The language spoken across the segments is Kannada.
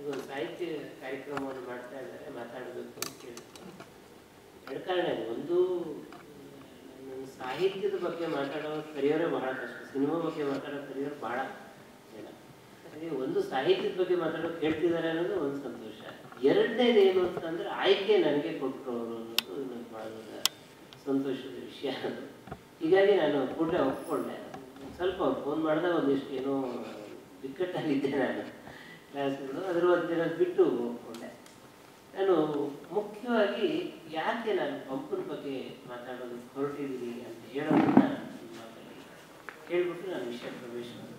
ಒಂದು ಸಾಹಿತ್ಯ ಕಾರ್ಯಕ್ರಮವನ್ನು ಮಾಡ್ತಾ ಇದ್ದಾರೆ, ಮಾತಾಡಬೇಕು ಅಂತ ಕೇಳ್ತಾರೆ. ಎರಡು ಕಾರಣ ಇದೆ. ಒಂದು, ನನ್ನ ಸಾಹಿತ್ಯದ ಬಗ್ಗೆ ಮಾತಾಡೋರು ಕರೆಯೋರೇ ಬಹಳ ಕಷ್ಟ, ಸಿನಿಮಾ ಬಗ್ಗೆ ಮಾತಾಡೋ ಕರೆಯೋರು ಬಹಳ ಜನ. ಹಾಗೆ ಒಂದು ಸಾಹಿತ್ಯದ ಬಗ್ಗೆ ಮಾತಾಡೋಕೆ ಹೇಳ್ತಿದ್ದಾರೆ ಅನ್ನೋದು ಒಂದು ಸಂತೋಷ. ಎರಡನೇದು ಏನು ಅಂತಂದರೆ ಆಯ್ಕೆ ನನಗೆ ಕೊಟ್ಟರು ಅನ್ನೋದು ನನಗೆ ಭಾಳ ಸಂತೋಷದ ವಿಷಯ ಅದು. ಹೀಗಾಗಿ ನಾನು ಕೂಡಲೇ ಒಪ್ಕೊಂಡೆ. ಸ್ವಲ್ಪ ಫೋನ್ ಮಾಡಿದಾಗ ಒಂದಿಷ್ಟು ಏನೋ ಬಿಕ್ಕಟ್ಟಲ್ಲಿದ್ದೆ ನಾನು ಕ್ಲಾಸ್ಗಳು, ಅದರ ಒಂದು ದಿನ ಬಿಟ್ಟು ಒಪ್ಕೊಂಡೆ. ನಾನು ಮುಖ್ಯವಾಗಿ ಯಾಕೆ ನಾನು ಪಂಪನ ಬಗ್ಗೆ ಮಾತಾಡೋದಕ್ಕೆ ಹೊರಟಿದ್ದೀನಿ ಅಂತ ಹೇಳೋದನ್ನ ಹೇಳ್ಬಿಟ್ಟು ನಾನು ವಿಷಯ ಪ್ರವೇಶ ಮಾಡಿದೆ.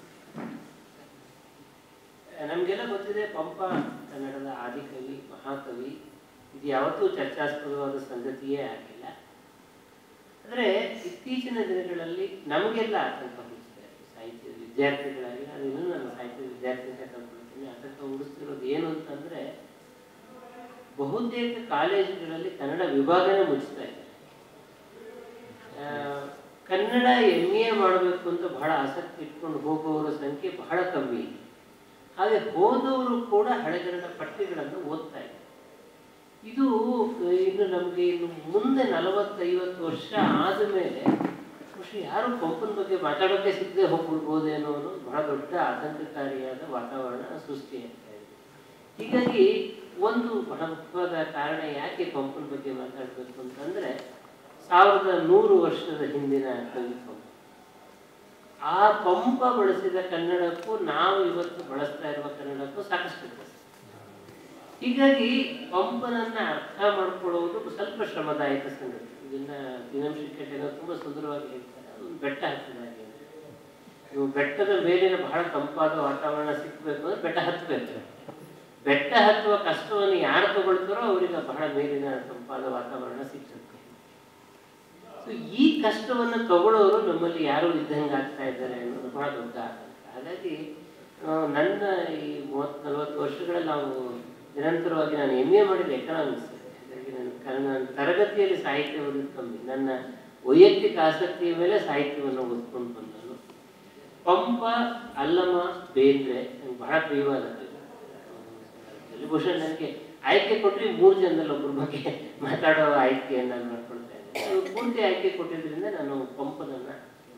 ನಮಗೆಲ್ಲ ಗೊತ್ತಿದೆ, ಪಂಪ ಕನ್ನಡದ ಆದಿಕವಿ, ಮಹಾಕವಿ. ಇದು ಯಾವತ್ತೂ ಚರ್ಚಾಸ್ಪದವಾದ ಸಂಗತಿಯೇ ಆಗಿಲ್ಲ. ಆದರೆ ಇತ್ತೀಚಿನ ದಿನಗಳಲ್ಲಿ ನಮಗೆಲ್ಲ ಆತಂಕ ಹುಟ್ಟಿಸ್ತಾರೆ, ಸಾಹಿತ್ಯದ ವಿದ್ಯಾರ್ಥಿಗಳಾಗಿ. ನಾನು ಇನ್ನೂ ನನ್ನ ಸಾಹಿತ್ಯದ ವಿದ್ಯಾರ್ಥಿ ಅಂತ ಕಲ್ಕೊಳ್ತೀನಿ. ಆತಂಕ ಹುಟ್ಟಿಸ್ತಿರೋದು ಏನು ಅಂತಂದರೆ, ಬಹುತೇಕ ಕಾಲೇಜುಗಳಲ್ಲಿ ಕನ್ನಡ ವಿಭಾಗನೇ ಮುಚ್ಚಿಸ್ತಾ ಇದ್ದಾರೆ. ಕನ್ನಡ MA ಮಾಡಬೇಕು ಅಂತ ಬಹಳ ಆಸಕ್ತಿ ಇಟ್ಕೊಂಡು ಹೋಗುವವರ ಸಂಖ್ಯೆ ಬಹಳ ಕಮ್ಮಿ. ಹಾಗೆ ಹೋದವರು ಕೂಡ ಹಳೆಗನ್ನಡ ಪಠ್ಯಗಳನ್ನು ಓದ್ತಾ ಇದ್ದಾರೆ. ಇದು ಇನ್ನು ನಮಗೆ ಇನ್ನು ಮುಂದೆ 40-50 ವರ್ಷ ಆದಮೇಲೆ ಬಹುಶಃ ಯಾರು ಪಂಪನ ಬಗ್ಗೆ ಮಾತಾಡೋಕ್ಕೆ ಸಿಗದೆ ಹೋಗ್ಬಿಡ್ಬೋದೇನೋ ಅನ್ನೋದು ಬಹಳ ದೊಡ್ಡ ಆತಂಕಕಾರಿಯಾದ ವಾತಾವರಣ ಸೃಷ್ಟಿಯಾಗ್ತಾ ಇದೆ. ಹೀಗಾಗಿ ಒಂದು ಬಹಳ ಮುಖ್ಯವಾದ ಕಾರಣ ಯಾಕೆ ಪಂಪನ ಬಗ್ಗೆ ಮಾತಾಡಬೇಕು ಅಂತಂದರೆ, 1100 ವರ್ಷದ ಹಿಂದಿನ ಕವಿ ಪಂಪ. ಆ ಪಂಪ ಬಳಸಿದ ಕನ್ನಡಕ್ಕೂ ನಾವು ಇವತ್ತು ಬಳಸ್ತಾ ಇರುವ ಕನ್ನಡಕ್ಕೂ ಸಾಕಷ್ಟು ವ್ಯತ್ಯಾಸ. ಹೀಗಾಗಿ ಪಂಪನನ್ನ ಅರ್ಥ ಮಾಡ್ಕೊಳ್ಳೋದು ಸ್ವಲ್ಪ ಶ್ರಮದಾಯಕ ಸಂಗತಿ. ಇದನ್ನ ದಿನಂಶಿಕೆಟೆಲ್ಲ ತುಂಬ ಸುಂದರವಾಗಿ ಹೇಳ್ತಾರೆ. ಅದೊಂದು ಬೆಟ್ಟ ಹತ್ತಿದ ಹಾಗೆ. ನೀವು ಬೆಟ್ಟದ ಮೇಲಿನ ಬಹಳ ತಂಪಾದ ವಾತಾವರಣ ಸಿಕ್ಕಬೇಕು ಅಂದ್ರೆ ಬೆಟ್ಟ ಹತ್ತಬೇಕು. ಬೆಟ್ಟ ಹತ್ತುವ ಕಷ್ಟವನ್ನು ಯಾರು ತಗೊಳ್ತಾರೋ ಅವರಿಗೆ ಬಹಳ ಮೇಲಿನ ತಂಪಾದ ವಾತಾವರಣ ಸಿಗ್ತದೆ. ಸೊ ಈ ಕಷ್ಟವನ್ನು ತಗೊಳ್ಳೋರು ನಮ್ಮಲ್ಲಿ ಯಾರು ಇದ್ದಂಗೆ ಆಗ್ತಾ ಇದ್ದಾರೆ ಅನ್ನೋದು ಬಹಳ ದೊಡ್ಡ ಆತಂಕ. ಹಾಗಾಗಿ ನನ್ನ ಈ 30-40 ವರ್ಷಗಳಲ್ಲಿ ನಾವು ನಿರಂತರವಾಗಿ ನಾನು MA ಮಾಡಿದ ಎಕನಾಮಿಕ್ಸ್. ಹಾಗಾಗಿ ನನ್ನ ತರಗತಿಯಲ್ಲಿ ಸಾಹಿತ್ಯ ಓದೋದು ಕಮ್ಮಿ. ನನ್ನ ವೈಯಕ್ತಿಕ ಆಸಕ್ತಿಯ ಮೇಲೆ ಸಾಹಿತ್ಯವನ್ನು ಓದ್ಕೊಂಡು ಬಂದನು. ಪಂಪ, ಅಲ್ಲಮ, ಬೇಂದ್ರೆ ನಂಗೆ ಬಹಳ ಪ್ರಿಯವಾದ ಬಹುಶಃ ನನಗೆ ಆಯ್ಕೆ ಕೊಟ್ಟರೆ 3 ಜನದಲ್ಲಿ ಒಬ್ಬರ ಬಗ್ಗೆ ಮಾತಾಡೋ ಆಯ್ಕೆಯನ್ನು ನಾನು ಮಾಡ್ಕೊಳ್ತಾ ಇದ್ದೆ. ಪೂರ್ತಿ ಆಯ್ಕೆ ಕೊಟ್ಟಿದ್ದರಿಂದ ನಾನು ಪಂಪನನ್ನು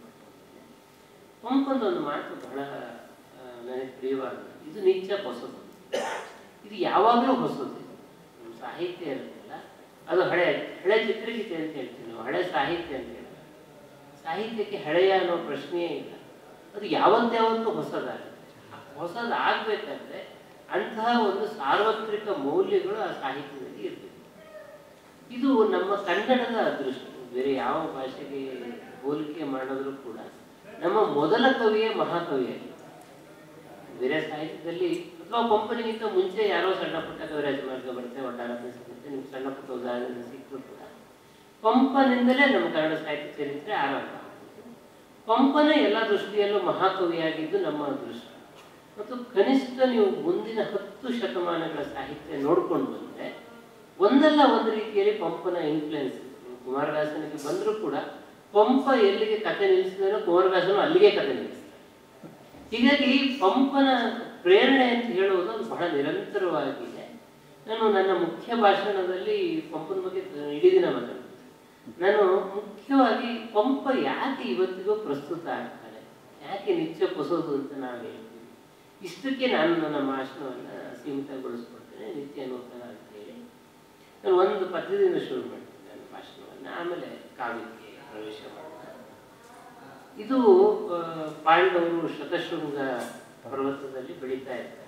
ಪಂಪನೊಂದು ಮಾತು ಬಹಳ ನನಗೆ ಪ್ರಿಯವಾದ. ಇದು ನಿಜ ಹೊಸದು, ಇದು ಯಾವಾಗಲೂ ಹೊಸದು. ಸಾಹಿತ್ಯ ಇರುತ್ತಲ್ಲ ಅದು ಹಳೆ ಚಿತ್ರಗೀತೆ ಅಂತ ಹೇಳ್ತೀವಿ ನಾವು, ಹಳೆ ಸಾಹಿತ್ಯ ಅಂತ ಹೇಳ್ತೀವಿ. ಸಾಹಿತ್ಯಕ್ಕೆ ಹಳೆಯ ಅನ್ನೋ ಪ್ರಶ್ನೆಯೇ ಇಲ್ಲ. ಅದು ಯಾವತ್ತಾವತ್ತೂ ಹೊಸದಾಗುತ್ತೆ. ಹೊಸದಾಗಬೇಕಾದ್ರೆ ಅಂತಹ ಒಂದು ಸಾರ್ವತ್ರಿಕ ಮೌಲ್ಯಗಳು ಆ ಸಾಹಿತ್ಯದಲ್ಲಿ ಇರ್ತದೆ. ಇದು ನಮ್ಮ ಕನ್ನಡದ ಅದೃಷ್ಟ. ಬೇರೆ ಯಾವ ಭಾಷೆಗೆ ಹೋಲಿಕೆ ಮಾಡಿದ್ರು ಕೂಡ ನಮ್ಮ ಮೊದಲ ಕವಿಯೇ ಮಹಾಕವಿಯಾಗಿ. ಬೇರೆ ಸಾಹಿತ್ಯದಲ್ಲಿ ಅಥವಾ ಪಂಪನಿಗಿಂತ ಮುಂಚೆ ಯಾರೋ ಸಣ್ಣ ಪುಟ್ಟ ಕವಿರಾಜ ಮಾರ್ಗ ಬರುತ್ತೆ, ಒಡ್ಡಾರಪ್ಪನ ಸಿಗುತ್ತೆ, ನಿಮ್ಗೆ ಸಣ್ಣ ಪುಟ್ಟ ಉದಾಹರಣೆ ಸಿಕ್ಕರು ಕೂಡ ಪಂಪನಿಂದಲೇ ನಮ್ಮ ಕನ್ನಡ ಸಾಹಿತ್ಯ ಚರಿತ್ರೆ ಆರಂಭ. ಪಂಪನ ಎಲ್ಲ ದೃಷ್ಟಿಯಲ್ಲೂ ಮಹಾಕವಿಯಾಗಿದ್ದು ನಮ್ಮ ಅದೃಷ್ಟ. ಮತ್ತು ಕನಿಷ್ಠ ನೀವು ಮುಂದಿನ 10 ಶತಮಾನಗಳ ಸಾಹಿತ್ಯ ನೋಡ್ಕೊಂಡು ಬಂದರೆ ಒಂದಲ್ಲ ಒಂದು ರೀತಿಯಲ್ಲಿ ಪಂಪನ ಇನ್ಫ್ಲುಯೆನ್ಸ್. ಕುಮಾರವ್ಯಾಸನಿಗೆ ಬಂದರೂ ಕೂಡ ಪಂಪ ಎಲ್ಲಿಗೆ ಕತೆ ನಿಲ್ಲಿಸಿದನೋ ಕುಮಾರವ್ಯಾಸನು ಅಲ್ಲಿಗೆ ಕತೆ ನಿಲ್ಲಿಸ್ತಾರೆ. ಹೀಗಾಗಿ ಪಂಪನ ಪ್ರೇರಣೆ ಅಂತ ಹೇಳುವುದು ಅದು ಬಹಳ ನಿರಂತರವಾಗಿದೆ. ನಾನು ನನ್ನ ಮುಖ್ಯ ಭಾಷಣದಲ್ಲಿ ಪಂಪನ ಬಗ್ಗೆ ಇಡೀ ದಿನ ಮಾತಾಡ್ತೀನಿ. ನಾನು ಮುಖ್ಯವಾಗಿ ಪಂಪ ಯಾಕೆ ಇವತ್ತಿಗೂ ಪ್ರಸ್ತುತ ಆಗ್ತಾನೆ, ಯಾಕೆ ನಿತ್ಯ ಹೊಸದು ಅಂತ ನಾವು ಹೇಳ್ತೀವಿ. ಇಷ್ಟಕ್ಕೆ ನಾನು ನನ್ನ ಭಾಷಣವನ್ನು ಸೀಮಿತಗೊಳಿಸ್ಕೊಡ್ತೇನೆ, ನಿತ್ಯ ನೂತನ ಅಂತೇಳಿ. ನಾನು ಒಂದು ಪದ್ಯದಿಂದ ಶುರು ಮಾಡ್ತೀನಿ ನನ್ನ ಭಾಷಣವನ್ನು, ಆಮೇಲೆ ಕಾವ್ಯಕ್ಕೆ ಪ್ರವೇಶ ಮಾಡ್ತೀನಿ. ಇದು ಪಾಂಡವರು ಶತಶೃಂಗ ಪರ್ವತದಲ್ಲಿ ಬೆಳೀತಾ ಇರ್ತಾರೆ.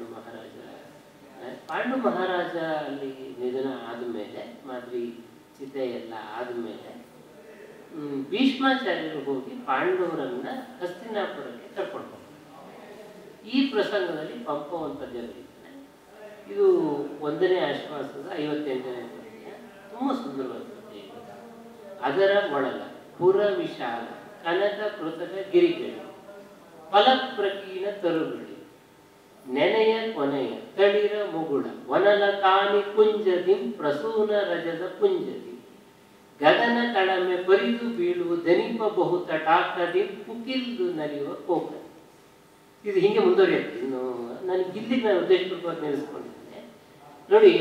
ಪಾಂಡು ಮಹಾರಾಜ ಅಲ್ಲಿ ನಿಧನ ಆದಮೇಲೆ, ಮಾದ್ರಿ ಚಿತೆ ಎಲ್ಲ ಆದಮೇಲೆ ಭೀಷ್ಮಾಚಾರ್ಯರು ಹೋಗಿ ಪಾಂಡವರನ್ನ ಹಸ್ತಿನಾಪುರಕ್ಕೆ ಕರ್ಕೊಂಡು ಹೋಗ್ತಾರೆ. ಈ ಪ್ರಸಂಗದಲ್ಲಿ ಪಂಪ ಒಂದು ಪದ್ಯ ಬರೀತಾನೆ. ಇದು 1ನೇ ಆಶ್ವಾಸದ 58ನೇ ಪದ್ಯ. ತುಂಬ ಸುಂದರವಾದ ಪದ್ಯ. ಅದರ ಒಳಗ ಪುರ ವಿಶಾಲ ಕನಕ ಕೃತಕ ಗಿರಿಗಳು ಫಲಪ್ರಕೀನ ತರುಗಳು ನೆನೆಯ ಕೊನೆಯ ತಳಿರ ಮುಗುಳ ವನಲ ಕಾನಿ ಕುಂಜದಿ ಪ್ರಸೂನ ರಜದ ಪುಂಜದಿ ಗಗನ ಕಳಮೆ ಪರಿದು ಬೀಳುವ ದನಿಪ ಬಹು ತಟಾಕದಿ ಪುಕಿಲ್ದು ನಲಿಯುವ ಕೋಕ. ಇದು ಹಿಂಗೆ ಮುಂದುವರಿಯುತ್ತೆ. ಇನ್ನು ನನಗೆ ಇಲ್ಲಿಗೆ ನಾನು ಉದ್ದೇಶಪೂರ್ವಕವಾಗಿ ನಿಲ್ಲಿಸ್ಕೊಂಡಿದ್ದೇನೆ. ನೋಡಿ,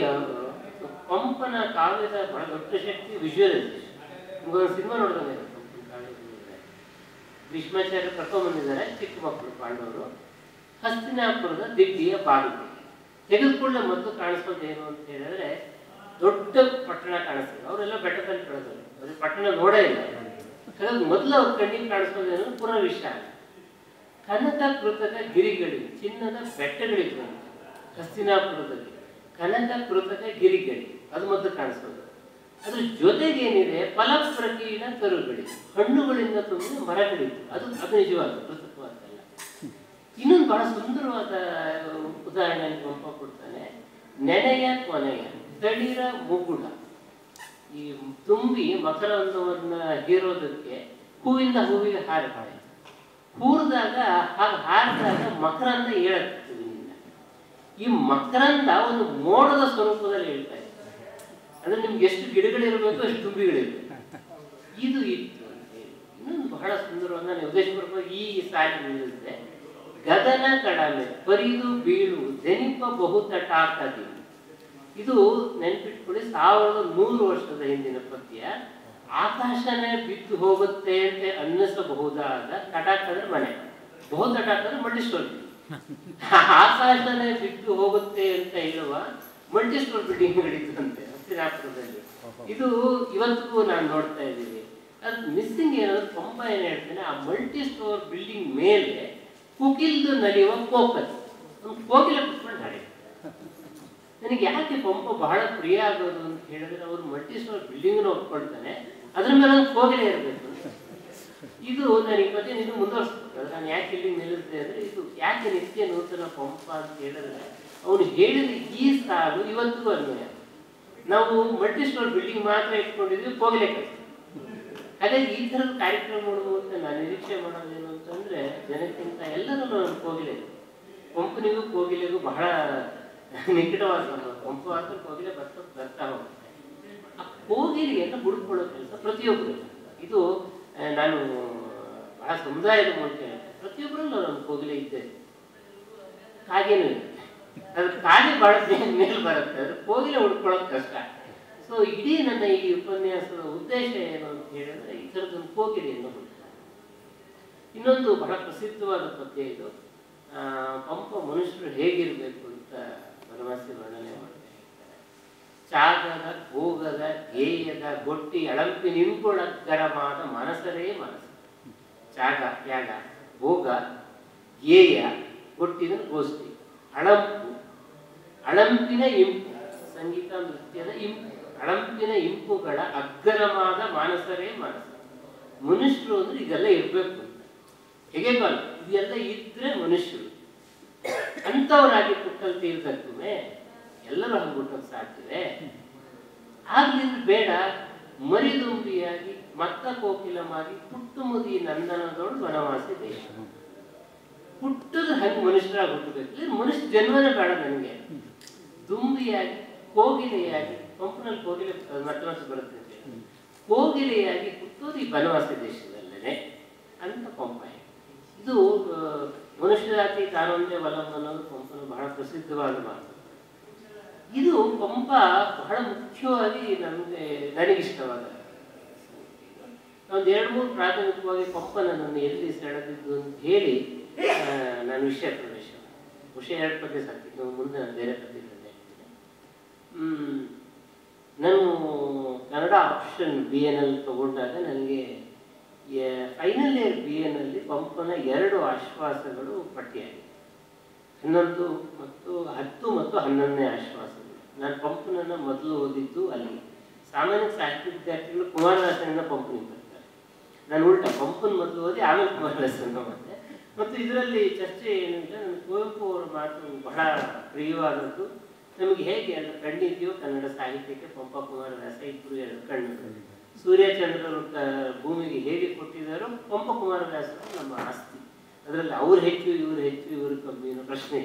ಪಂಪನ ಕಾವ್ಯದ ಬಹಳ ದೊಡ್ಡ ಶಕ್ತಿ ವಿಜುವಲೈಸೇಷನ್. ನಿಮ್ಗೊಂದು ಸಿನಿಮಾ ನೋಡಿದ್ರೆ ಪಂಪನ ಕಾವ್ಯ ಭೀಷ್ಮಾಚಾರ್ಯ ಕರ್ಕೊಂಡ್ಬಂದಿದ್ದಾರೆ ಚಿಕ್ಕ ಮಕ್ಕಳು ಪಾಂಡವರು ಹಸ್ತಿನಾಪುರದ ದಿಗ್ಗಿಯ ಬಾಗಿಲು ತೆಗೆದುಕೊಳ್ಳೆ ಮೊದಲು ಕಾಣಿಸೋದು ಏನು ಅಂತ ಹೇಳಿದ್ರೆ ದೊಡ್ಡ ಪಟ್ಟಣ ಕಾಣಿಸ್ತದೆ. ಅವರೆಲ್ಲ ಬೆಟ್ಟದಲ್ಲಿ ಬೆಳೆದವರು, ಅದು ಪಟ್ಟಣ ನೋಡೇ ಇಲ್ಲ. ಹಾಗಾಗಿ ಮೊದಲು ಅವ್ರ ಕಣ್ಣಿಗೆ ಕಾಣಿಸೋದೇನು ಪುನರ್ವಿಷಯ ಕನಕ ಕೃತಕ ಗಿರಿಗಳಿವೆ, ಚಿನ್ನದ ಬೆಟ್ಟಗಳಿವೆ ಹಸ್ತಿನಾಪುರದಲ್ಲಿ. ಕನಕ ಕೃತಕ ಗಿರಿಗಳಿ ಅದು ಮೊದಲು ಕಾಣಿಸೋದು. ಅದ್ರ ಜೊತೆಗೆ ಏನಿದೆ ಫಲಪ್ರಕೀರ್ಣ ತರುಗಳಿ, ಹಣ್ಣುಗಳಿಂದ ತುಂಬಿದ ಮರಗಳಿತ್ತು. ಅದು ನಿಜವಾದ ಕೃತಕವಾದಲ್ಲ. ಇನ್ನೊಂದು ಬಹಳ ಸುಂದರವಾದ ಉದಾಹರಣೆ ಪಂಪ ಕೊಡ್ತಾನೆ. ನೆನೆಯ ಕೊನೆಯ ತಳಿರ ಮುಗುಳ, ಈ ತುಂಬಿ ಮಕರಂದವನ್ನ ಹೀರೋದಕ್ಕೆ ಹೂವಿಂದ ಹೂವಿಗೆ ಹಾರಬಾಳೆ, ಹೂರಿದಾಗ ಹಾರಿದಾಗ ಮಕರಂದ ಹೇಳತ್ತದ. ಈ ಮಕರಂದ ಒಂದು ಮೋಡದ ಸ್ವರೂಪದಲ್ಲಿ ಹೇಳ್ತಾ ಇದೆ. ಅಂದ್ರೆ ನಿಮ್ಗೆ ಎಷ್ಟು ಗಿಡಗಳಿರಬೇಕು ಅಷ್ಟು ತುಂಬಿಗಳಿರ್ಬೇಕು. ಇದು ಇತ್ತು ಅಂತ ಹೇಳಿ ಇನ್ನೊಂದು ಬಹಳ ಸುಂದರವಾದ ನಾನು ಉದ್ದೇಶಪೂರ್ವಕವಾಗಿ ಈ ಸಾಲಿ ನಿಲ್ಲಿಸಿದೆ. ಗಗನ ಕಡಮೆ ಪರಿದು ಬೀಳು ದೆನಿಪ ಬಹುತಟಾಕದಿ. ಇದು ನೆನ್ಪಿಟ್ಕೊಳ್ಳಿ, 1100 ವರ್ಷದ ಹಿಂದಿನ ಪದ್ಯ. ಆಕಾಶನೇ ಬಿದ್ದು ಹೋಗುತ್ತೆ ಅಂತ ಅನ್ನಿಸಬಹುದಾದ ತಟಾಕ ಅಂದ್ರೆ ಮನೆ, ಬಹುತಟಾಕ ಅಂದ್ರೆ ಮಲ್ಟಿಸ್ಟೋರ್ ಬಿಲ್ಡಿಂಗ್. ಆಕಾಶನೇ ಬಿದ್ದು ಹೋಗುತ್ತೆ ಅಂತ ಹೇಳುವ ಮಲ್ಟಿಸ್ಟೋರ್ ಬಿಲ್ಡಿಂಗ್ಗಳಿದ್ದಂತೆ ಹಸ್ತಿನಾಪುರದಲ್ಲಿ. ಇದು ಇವತ್ತಿಗೂ ನಾನು ನೋಡ್ತಾ ಇದ್ದೀವಿ. ಅದು ಮಿಸ್ಸಿಂಗ್ ಏನಾದ್ರು ಪಂಪ ಏನು ಹೇಳ್ತೇನೆ, ಆ ಮಲ್ಟಿಸ್ಟೋರ್ ಬಿಲ್ಡಿಂಗ್ ಮೇಲೆ ಕುಕಿಲ್ದು ನಲಿಯುವ ಕೋಕಲ್, ಒಂದು ಕೋಕಿಲ ಕುತ್ಕೊಂಡು ಹಾಡಿ. ನನಗೆ ಯಾಕೆ ಪಂಪ ಬಹಳ ಪ್ರಿಯ ಆಗೋದು ಅಂತ ಹೇಳಿದ್ರೆ, ಅವರು ಮಲ್ಟಿಸ್ಟೋರ್ ಬಿಲ್ಡಿಂಗ್ನ ಒಪ್ಕೊಳ್ತಾನೆ, ಅದ್ರ ಮೇಲೆ ಒಂದು ಕೋಗಿಲೆ ಇರಬೇಕು. ಇದು ನಾನು ಈ ಪದ್ಯ ನೀನು ಮುಂದುವರಿಸ್ಬೇಕು. ನಾನು ಯಾಕೆ ಇಲ್ಲಿ ನಿಲ್ಲಿಸಿದೆ ಅಂದ್ರೆ, ಇದು ಯಾಕೆ ನಿತ್ಯ ನೂತನ ಪಂಪ ಅಂತ ಹೇಳಿದ್ರೆ, ಅವನು ಹೇಳಿದ ಈ ಸಾಲು ಇವತ್ತಿಗೂ ಅನ್ವಯ. ನಾವು ಮಲ್ಟಿಸ್ಟೋರ್ ಬಿಲ್ಡಿಂಗ್ ಮಾತ್ರ ಇಟ್ಕೊಂಡಿದ್ವಿ, ಕೋಗಿಲೆ ಕಟ್ಟಿ. ಹಾಗಾಗಿ ಈ ಥರದ ಕಾರ್ಯಕ್ರಮಗಳು ಅಂತ ನಾನು ನಿರೀಕ್ಷೆ ಮಾಡೋದೇನು ಅಂತಂದ್ರೆ, ಜನಕ್ಕಿಂತ ಎಲ್ಲರೂ ನಾನು ಕೋಗಿಲೆ, ಪಂಪನಿಗೂ ಕೋಗಿಲೆಗೂ ಬಹಳ ನಿಕಟವಾದ ಸಂಬಂಧ. ಪಂಪ ಅಂತ ಕೋಗಿಲೆ ಬರ್ತಾ ಹೋಗುತ್ತೆ. ಆ ಕೋಗಿಲೆಯನ್ನು ಹುಡುಕೊಳ್ಳೋ ಕೆಲಸ ಪ್ರತಿಯೊಬ್ಬರು. ಇದು ನಾನು ಬಹಳ ಸಮುದಾಯದ ಮೂಲಕ ಪ್ರತಿಯೊಬ್ಬರಲ್ಲೂ ನಾನು ಕೋಗಿಲೆ ಇದ್ದೆ. ಕಾಗೇನೂ ಇದೆ, ಅದ್ರ ಕಾಗೆ ಬಹಳ ಮೇಲೆ ಬರುತ್ತೆ, ಅದ್ರ ಕೋಗಿಲೆ ಹುಡ್ಕೊಳ್ಳೋದು ಕಷ್ಟ. ಸೊ ಇಡೀ ನನ್ನ ಈ ಉಪನ್ಯಾಸದ ಉದ್ದೇಶ ಏನು ಅಂತ ಹೇಳಿದ್ರೆ, ಈ ಥರದೊಂದು ಕೋಗಿಲೆಯನ್ನು ಹುಡುಕ್ತಾರೆ. ಇನ್ನೊಂದು ಬಹಳ ಪ್ರಸಿದ್ಧವಾದ ಪದ್ಯ ಇದು. ಪಂಪ ಮನುಷ್ಯರು ಹೇಗಿರಬೇಕು ಅಂತ ಭರವಸೆ ವರ್ಣನೆ ಮಾಡ್ತಾ ಹೇಳ್ತಾರೆ. ಚಾಗದ ಭೋಗದ ಧ್ಯೇಯದ ಗೊಟ್ಟಿ ಅಳಂಪಿ ನಿಂಪೊಳಗರಮಾದ ಮನಸರೇ ಮನಸ್ಸು. ತ್ಯಾಗ ತ್ಯಾಗ, ಭೋಗ, ಧ್ಯೇಯ, ಕೊಟ್ಟಿದ ಗೋಷ್ಠಿ, ಅಳಂಪು, ಅಳಂಪಿನ ಇಂಪು, ಸಂಗೀತ ನೃತ್ಯದ ಇಂಪು, ಅಳಂಪಿನ ಇಂಪುಗಳ ಅಗ್ಗರವಾದ ಮಾನಸರೇ ಮಾನಸ. ಮನುಷ್ಯರು ಅಂದ್ರೆ ಇದೆಲ್ಲ ಇರಬೇಕು ಅಂತ ಹೇಗೆ ಬಾರ್ದು, ಇದೆಲ್ಲ ಇದ್ರೆ ಮನುಷ್ಯರು ಅಂಥವರಾಗಿ ಪುಟ್ಟಲ್ಲಿ ತೀರ್ಸಕ್ಕೂ ಎಲ್ಲರೂ ಹಂಗೆ ಹುಟ್ಟಕ್ಕೆ ಸಾಧ್ಯವೇ? ಆಗ್ಲಿದ್ರೆ ಬೇಡ, ಮರಿದುಂಬಿಯಾಗಿ ಮತ್ತ ಕೋಕಿಲಮಾಗಿ ಪುಟ್ಟು ಮುದಿ ನಂದನದೋಡು ವನವಾಸಿ ದೇಶ. ಹುಟ್ಟದ ಹಂಗೆ ಮನುಷ್ಯರಾಗಿ ಹುಟ್ಟಬೇಕು. ಮನುಷ್ಯ ಜನ್ಮನೇ ಬೇಡ ನನಗೆ. ದುಂಬಿಯಾಗಿ ಕೋಗಿಲೆಯಾಗಿ, ಪಂಪನಲ್ಲಿ ಕೋಗಿಲೆ ಮತ್ತೊಂದು ಬರುತ್ತೆ ಅಂತ ಹೇಳಿ, ಕೋಗಿಲೆಯಾಗಿ ಹುಟ್ಟೋದು ಈ ಬನವಾಸಿ ದೇಶದಲ್ಲೇ ಅಂತ ಪಂಪ. ಇದು ಮನುಷ್ಯ ಜಾತಿ ತಾನೊಂದೇ ಬಲಂ ಅನ್ನೋದು ಪಂಪನ ಬಹಳ ಪ್ರಸಿದ್ಧವಾದ ಮಾತು. ಇದು ಪಂಪ ಬಹಳ ಮುಖ್ಯವಾಗಿ ನನಗಿಷ್ಟವಾದ. ಒಂದು 2-3 ಪ್ರಾಥಮಿಕವಾಗಿ ಪಂಪ ನನ್ನನ್ನು ಎಲ್ಲಿ ಸೆಳೆದಿದ್ದು ಅಂತ ಹೇಳಿ ನಾನು ವಿಷಯ ಪ್ರವೇಶ. ವಿಷಯ 2 ಪದ್ಯ ಸಾಕಿದ್ದು, ಮುಂದೆ ನಾನು ಬೇರೆ ಪದ್ಯಗಳನ್ನ ಹೇಳ್ತೀನಿ. ನಾನು ಕನ್ನಡ ಆಪ್ಷನ್ BNL ತಗೊಂಡಾಗ ನನಗೆ ಫೈನಲ್ ಇಯರ್ BNಲ್ಲಿ ಪಂಪನ 2 ಆಶ್ವಾಸಗಳು ಪಟ್ಟಿಯಾಗಿದೆ. 11 ಮತ್ತು 10 ಮತ್ತು 11ನೇ ಆಶ್ವಾಸಗಳು. ನಾನು ಪಂಪನನ್ನು ಮೊದಲು ಓದಿದ್ದು ಅಲ್ಲಿ. ಸಾಮಾನ್ಯ ಸಾಹಿತ್ಯ ವಿದ್ಯಾರ್ಥಿಗಳು ಕುಮಾರವ್ಯಾಸನಿಂದ ಪಂಪನಿಗೆ ಬರ್ತಾರೆ. ನಾನು ಉಲ್ಟಾ ಪಂಪನ ಮೊದಲು ಓದಿ ಆಮೇಲೆ ಕುಮಾರವ್ಯಾಸನ ಮಾಡಿದೆ. ಮತ್ತು ಇದರಲ್ಲಿ ಚರ್ಚೆ ಏನಿಲ್ಲ, ನನಗೆ ಕುವೆಂಪು ಅವರ ಮಾತು ಬಹಳ ಪ್ರಿಯವಾದದ್ದು. ನಮಗೆ ಹೇಗೆ 2 ಕಣ್ಣಿದೆಯೋ ಕನ್ನಡ ಸಾಹಿತ್ಯಕ್ಕೆ, ಪಂಪ ಕುಮಾರವ್ಯಾಸ ಇಬ್ಬರು 2 ಕಣ್ಣುಗಳು. ಸೂರ್ಯಚಂದ್ರರು ಭೂಮಿಗೆ ಹೇಗೆ ಕೊಟ್ಟಿದ್ದಾರೋ ಪಂಪ ಕುಮಾರವ್ಯಾಸರು ನಮ್ಮ ಆಸ್ತಿ. ಅದರಲ್ಲಿ ಅವ್ರು ಹೆಚ್ಚು ಇವರು ಹೆಚ್ಚು ಇವರು ಕಮ್ಮಿ ಅನ್ನೋ ಪ್ರಶ್ನೆ.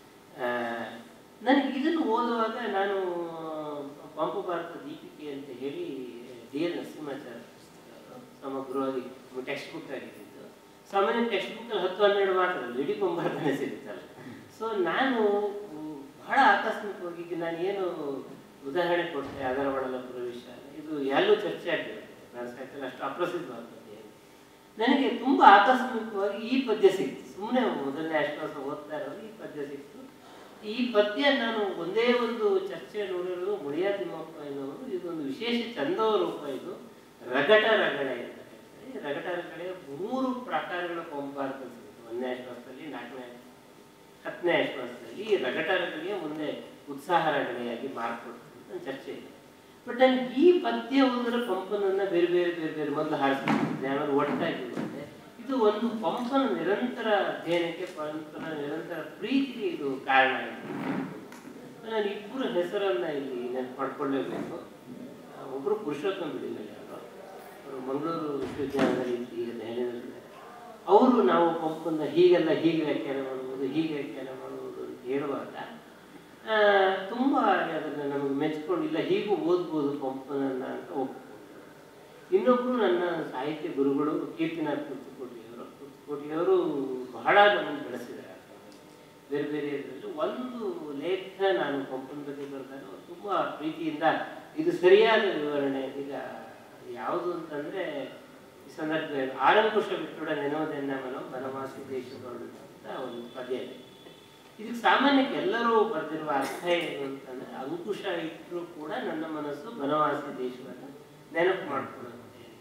ನನಗೆ ಇದನ್ನು ಓದುವಾಗ ನಾನು ಪಂಪ ಭಾರತ ದೀಪಿಕೆ ಅಂತ ಹೇಳಿ DL ನರಸಿಂಹಾಚಾರ್ಯ ಸಮಗ್ರವಾಗಿ ಟೆಕ್ಸ್ಟ್ ಬುಕ್ ಆಗಿದ್ದು, ಸಾಮಾನ್ಯ ಟೆಕ್ಸ್ಟ್ ಬುಕ್ಕಲ್ಲಿ 10-12 ಮಾತ್ರ ಇಡೀ ಪಂಪನೇ ಸಿಗುತ್ತಲ್ಲ. ಸೊ ನಾನು ಬಹಳ ಆಕಸ್ಮಿಕವಾಗಿ ನಾನು ಏನು ಉದಾಹರಣೆ ಕೊಟ್ಟೆ ಅದರ ಒಳಲ ಪ್ರವೇಶ, ಇದು ಎಲ್ಲೂ ಚರ್ಚೆ ಆಗಿರುತ್ತೆ ನಾನು ಸಾಹಿತ್ಯ ಅಷ್ಟು ಅಪ್ರಸಿದ್ಧವಾದ ಪದ್ಯ. ನನಗೆ ತುಂಬ ಆಕಸ್ಮಿಕವಾಗಿ ಈ ಪದ್ಯ ಸಿಕ್ತು. ಸುಮ್ಮನೆ ಮೊದಲನೇ ಆಶ್ವಾಸ ಓದ್ತಾ ಇರೋದು ಈ ಪದ್ಯ ಸಿಕ್ತು. ಈ ಪದ್ಯ ನಾನು ಒಂದೇ ಒಂದು ಚರ್ಚೆ ನೋಡಿರೋದು ಮುಳಿಯ ತಿಮ್ಮಪ್ಪ ಎನ್ನುವರು. ಇದೊಂದು ವಿಶೇಷ ಚಂದವ ರೂಪ. ಇದು ರಗಟ ರಗಡೆ ಅಂತ ಹೇಳ್ತಾರೆ. ರಗಟ ರಗಡೆಯ 3 ಪ್ರಕಾರಗಳ ಪಂಪಾರ್ಥ ಸಿಗುತ್ತೆ. 1ನೇ ಆಶ್ವಾಸದಲ್ಲಿ, 4ನೇ 10ನೇ ಆಶ್ವಾಸದಲ್ಲಿ. ಈ ರಗಟ ರಗಡೆಯ ಮುಂದೆ ಉತ್ಸಾಹ ರಗಡೆಯಾಗಿ ಮಾರ್ಪಡ್ತದೆ ಚರ್ಚೆ ಇದೆ. ಬಟ್ ನನಗೆ ಈ ಪದ್ಯ ಓದಿದ್ರೆ ಪಂಪನನ್ನ ಬೇರೆ ಬೇರೆ ಬೇರೆ ಬೇರೆ ಮೊದಲು ಹಾರಿಸ್ತಿದ್ದೆ, ಆಮೇಲೆ ಒಟ್ಟಾಗಿ ಬಂದೆ. ಇದು ಒಂದು ಪಂಪನ ನಿರಂತರ ಅಧ್ಯಯನಕ್ಕೆ, ಪಂಪನ ನಿರಂತರ ಪ್ರೀತಿಗೆ ಇದು ಕಾರಣ ಆಗಿದೆ. ನಾನು ಇಬ್ಬರು ಹೆಸರನ್ನ ಇಲ್ಲಿ ನೆನಪು ಮಾಡ್ಕೊಳ್ಳೇಬೇಕು. ಒಬ್ಬರು ಪುರುಷೋತ್ತಮ ಬಿಡಿಮೇಲೆ ಅವರು ಮಂಗಳೂರು ವಿಶ್ವವಿದ್ಯಾಲಯದಲ್ಲಿ ಈಗ ದೆಹಲಿಯಲ್ಲಿದ್ದಾರೆ. ಅವರು ನಾವು ಪಂಪನ್ನ ಹೀಗೆ ವ್ಯಾಖ್ಯಾನ ಮಾಡುವುದು, ಹೀಗೆ ವ್ಯಾಖ್ಯಾನ ಮಾಡುವುದು ಅಂತ ಹೇಳುವಾಗ ತುಂಬ ಅದನ್ನು ನಮಗೆ ಮೆಚ್ಕೊಂಡಿಲ್ಲ, ಹೀಗೂ ಓದ್ಬೋದು ಪಂಪನನ್ನ ಅಂತ ಒಪ್ಪಿಕೊಂಡ್ರು. ಇನ್ನೊಬ್ಬರು ನನ್ನ ಸಾಹಿತ್ಯ ಗುರುಗಳು ಕೀರ್ತಿನಾಥ್ ಕುರ್ತಕೋಟಿಯವರು ಬಹಳ ನಮ್ಮನ್ನು ಬೆಳೆಸಿದ್ದಾರೆ. ಬೇರೆ ಬೇರೆ ಇದರಲ್ಲಿ ಒಂದು ಲೇಖನ ನಾನು ಪಂಪನ ಬಗ್ಗೆ ಬರೆದಾಗ ತುಂಬ ಪ್ರೀತಿಯಿಂದ ಇದು ಸರಿಯಾದ ವಿವರಣೆ. ಈಗ ಯಾವುದು ಅಂತಂದರೆ ಈ ಸಂದರ್ಭದಲ್ಲಿ ಆರಂಕುಶ ಬಿಟ್ಟುಡ ನೆನೋದೆನ್ನ ಮನೋ ಬನವಾಸಿ ದೇಶಗಳು ಅಂತ ಒಂದು ಪದ್ಯ ಇದೆ. ಇದಕ್ಕೆ ಸಾಮಾನ್ಯಕ್ಕೆ ಎಲ್ಲರೂ ಬರೆದಿರುವ ಅರ್ಥ ಏನು ಅಂತಂದರೆ, ಅಂಕುಶ ಇಟ್ಟರೂ ಕೂಡ ನನ್ನ ಮನಸ್ಸು ಬನವಾಸಿ ದೇಶವನ್ನು ನೆನಪು ಮಾಡ್ಕೊಳ್ಳುತ್ತೆ.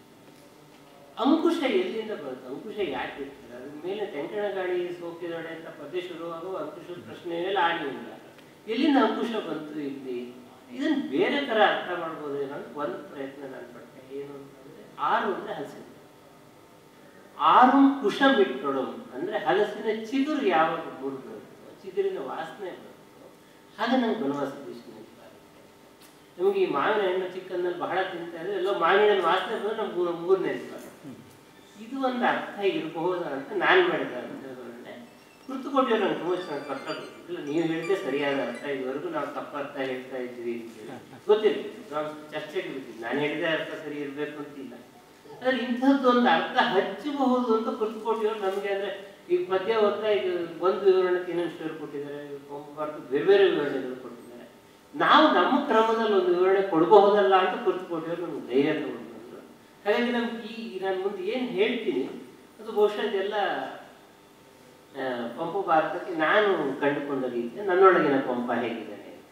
ಅಂಕುಶ ಎಲ್ಲಿಂದ ಬರುತ್ತೆ, ಅಂಕುಶ ಯಾಕೆ ಇರ್ತಾರೆ, ಅದ್ರ ಮೇಲೆ ತೆಂಕಣ ಗಾಳಿ ಸೋಕಿದೊಡೆ ಅಂತ ಪದ್ಯ ಶುರುವಾಗುವ ಅಂಕುಶದ ಪ್ರಶ್ನೆ ಮೇಲೆ ಆಡಿಲ್ಲ. ಎಲ್ಲಿಂದ ಅಂಕುಶ ಬಂತು ಇಲ್ಲಿ, ಇದನ್ನು ಬೇರೆ ಥರ ಅರ್ಥ ಮಾಡ್ಬೋದೇನೋ ಅಂತ ಒಂದು ಪ್ರಯತ್ನ ನಾನು ಪಟ್ಟೆ. ಏನು ಅಂತಂದರೆ, 6 ಅಂದರೆ ಹಲಸಿನ, 6 ಕುಶ ಬಿಟ್ಟೊಡು ಅಂದರೆ ಹಲಸಿನ ಚಿಗುರು ಯಾವಾಗ ಮುರಿದು ಚಿಗುರಿನ ವಾಸನೆ ಬರುತ್ತೋ ಹಾಗೆ ನಂಗೆ ಬನವಾಸಿ ದೇಶ ನೆನಪಾಗುತ್ತೆ. ನಮಗೆ ಈ ಮಾವಿನ ಹಣ್ಣು ಚಿಕ್ಕಂದಲ್ಲಿ ಬಹಳ ತಿಂತಾ ಇದ್ರೆ ಎಲ್ಲೋ ಮಾವಿನ ಹಣ್ಣು ವಾಸನೆ ಬಂದ್ರೆ ನಮ್ಗೆ ಮೂರು ನೆನಪಾಗುತ್ತೆ. ಇದು ಒಂದು ಅರ್ಥ ಇರಬಹುದಾ ಅಂತ ನಾನು ಮಾಡಿದ ಅಂತ ಹೇಳಿದ್ರೆ, ಕುರ್ತಕೋಟಿಯವರು ನಂಗೆ ತುಂಬ ಚೆನ್ನಾಗಿ ಪತ್ರ ಕೊಟ್ಟಿಲ್ಲ. ನೀವು ಹೇಳಿದ್ರೆ ಸರಿಯಾದ ಅರ್ಥ, ಇದುವರೆಗೂ ನಾವು ತಪ್ಪ ಅರ್ಥ ಹೇಳ್ತಾ ಇದ್ವಿ ಅಂತ ಗೊತ್ತಿಲ್ಲ. ನಾವು ಚರ್ಚೆಗೆ ಬಿಟ್ಟಿದ್ವಿ, ನಾನು ಹೇಳಿದ ಅರ್ಥ ಸರಿ ಇರಬೇಕು ಅಂತಿಲ್ಲ. ಆದರೆ ಇಂಥದ್ದೊಂದು ಅರ್ಥ ಹಚ್ಚಬಹುದು ಅಂತ ಕುರ್ತಕೋಟಿಯವರು ನಮಗೆ, ಅಂದರೆ ಈ ಪದ್ಯ ಓದ್ತಾ ಈಗ ಒಂದು ವಿವರಣೆಗೆ ಇನ್ನೊಂದು ಕೊಟ್ಟಿದ್ದಾರೆ, ಬೇರೆ ಬೇರೆ ವಿವರಣೆಗಳು ಕೊಟ್ಟಿದ್ದಾರೆ. ನಾವು ನಮ್ಮ ಕ್ರಮದಲ್ಲಿ ಒಂದು ವಿವರಣೆ ಕೊಡಬಹುದಲ್ಲ ಅಂತ ಕುರ್ತಕೋಟಿಯವರು ನಮ್ಗೆ ಧೈರ್ಯ ತಗೊಂಡ್ಬಂದ್ರು. ಹಾಗಾಗಿ ನಮ್ಗೆ ನಾನು ಮುಂದೆ ಏನು ಹೇಳ್ತೀನಿ ಅದು ಬಹುಶಃ ಇದೆಲ್ಲ ಪಂಪ ಭಾರತಕ್ಕೆ ನಾನು ಕಂಡುಕೊಂಡ ರೀತಿ, ನನ್ನೊಳಗಿನ ಪಂಪ ಹೇಗಿದ್ದಾನೆ.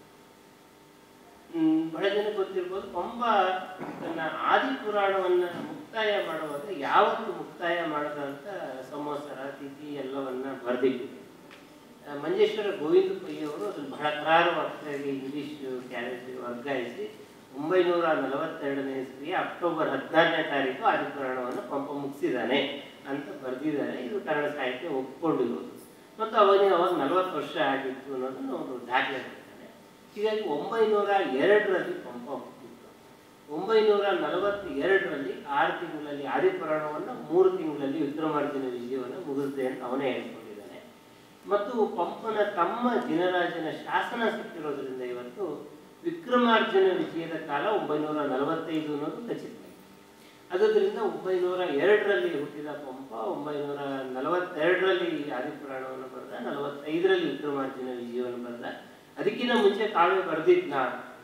ಬಹಳ ಜನ ಗೊತ್ತಿರ್ಬೋದು, ಪಂಪ ತನ್ನ ಆದಿ ಪುರಾಣವನ್ನು ಮುಕ್ತಾಯ ಮಾಡುವಾಗ ಯಾವತ್ತು ಮುಕ್ತಾಯ ಮಾಡದ ಅಂತ ಸಂವತ್ಸರ ತಿಥಿ ಎಲ್ಲವನ್ನ ಬರೆದಿಟ್ಟಿದೆ. ಮಂಜೇಶ್ವರ ಗೋವಿಂದ ಪೈಯವರು ಅದನ್ನು ಬಹಳ ಕರಾರುವಾಕ್ಯಾಗಿ ಇಂಗ್ಲೀಷ್ ಕ್ಯಾಲೆಂಡರ್ಗೆ ವರ್ಗಾಯಿಸಿ 942ನೇ ಇಸ್ವಿಯ ಅಕ್ಟೋಬರ್ 16ನೇ ತಾರೀಕು ಆದಿ ಪುರಾಣವನ್ನು ಪಂಪ ಮುಗಿಸಿದ್ದಾನೆ ಅಂತ ಬರೆದಿದ್ದಾರೆ. ಇದು ಕನ್ನಡ ಸಾಹಿತ್ಯ ಒಪ್ಪಿಕೊಂಡಿರೋದು. ಮತ್ತು ಅವಾಗ 40 ವರ್ಷ ಆಗಿತ್ತು ಅನ್ನೋದನ್ನು ಅವರು ದಾಖಲೆ ಮಾಡ್ತಾರೆ. ಹೀಗಾಗಿ 902ರಲ್ಲಿ ಪಂಪ ಹುಟ್ಟಿತ್ತು. 942ರಲ್ಲಿ 6 ತಿಂಗಳಲ್ಲಿ ಆದಿ ಪುರಾಣವನ್ನು 3 ತಿಂಗಳಲ್ಲಿ ವಿಕ್ರಮಾರ್ಜುನ ವಿಜಯವನ್ನು ಮುಗಿಸಿದೆ ಅಂತ ಅವನೇ ಹೇಳ್ಕೊಂಡಿದ್ದಾನೆ. ಮತ್ತು ಪಂಪನ ತಮ್ಮ ಜಿನರಾಜನ ಶಾಸನ ಸಿಕ್ಕಿರೋದ್ರಿಂದ ಇವತ್ತು ವಿಕ್ರಮಾರ್ಜುನ ವಿಜಯದ ಕಾಲ 945 ಅನ್ನೋದು ಖಚಿತ. ಅದರಿಂದ 902ರಲ್ಲಿ ಹುಟ್ಟಿದ ಪಂಪ 942ರಲ್ಲಿ ಆದಿಪುರಾಣವನ್ನು ಬರೆದ, 45ರಲ್ಲಿ ವಿಕ್ರಮಾರ್ಜುನ ವಿಜಯವನ್ನು ಬರೆದ. ಅದಕ್ಕಿಂತ ಮುಂಚೆ ಕಾವ್ಯ ಬರೆದಿದ್ನ,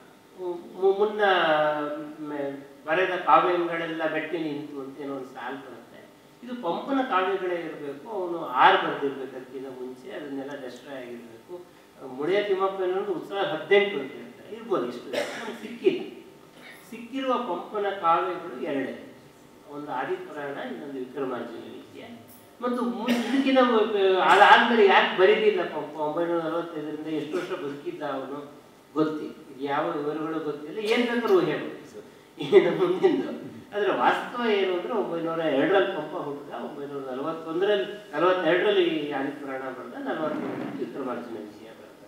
ಮುನ್ನ ಬರೆದ ಕಾವ್ಯಗಳೆಲ್ಲ ಬೆಟ್ಟಿ ನಿಂತು ಅಂತ ಏನೋ ಒಂದು ಸಾಲು ಬರುತ್ತೆ. ಇದು ಪಂಪನ ಕಾವ್ಯಗಳೇ ಇರಬೇಕು, ಅವನು 6 ಬರೆದಿರ್ಬೇಕು ಅದಕ್ಕಿಂತ ಮುಂಚೆ, ಅದನ್ನೆಲ್ಲ ಡೆಸ್ಟ್ರಾಯ್ ಆಗಿರಬೇಕು. ಮುಳಿಯ ತಿಮ್ಮಪ್ಪ ಅನ್ನೋದು ಉತ್ಸವ 18 ಅಂತ ಹೇಳ್ತಾರೆ, ಇರ್ಬೋದು. ಇಷ್ಟು ಸಿಕ್ಕಿರುವ ಪಂಪನ ಕಾವ್ಯಗಳು 2, ಒಂದು ಆದಿಪುರಾಣ, ಇನ್ನೊಂದು ವಿಕ್ರಮಾರ್ಜುನ ವಿಜಯ. ಮತ್ತು ಇದಕ್ಕಿಂತ ಅದಾದ್ಮೇಲೆ ಯಾಕೆ ಬರೀದಿಲ್ಲ ಪಂಪ? 945ರಿಂದ ಎಷ್ಟು ವರ್ಷ ಬದುಕಿದ್ದ ಅವನು ಗೊತ್ತಿಲ್ಲ, ಇದು ಯಾವ ವಿವರಗಳು ಗೊತ್ತಿಲ್ಲ, ಏನ್ ಬೇಕಾದ್ರೂ ಹೇಳ್ಬೋದು ಏನು ಮುಂದಿಂದು. ಆದರೆ ವಾಸ್ತವ ಏನು ಅಂದರೆ 902ರಲ್ಲಿ ಪಂಪ ಹುಟ್ಟಿದ, 942ರಲ್ಲಿ ಆದಿಪುರಾಣ ಬರೆದ, 45ರಲ್ಲಿ ವಿಕ್ರಮಾರ್ಜುನ ವಿಜಯ ಬರೆದ.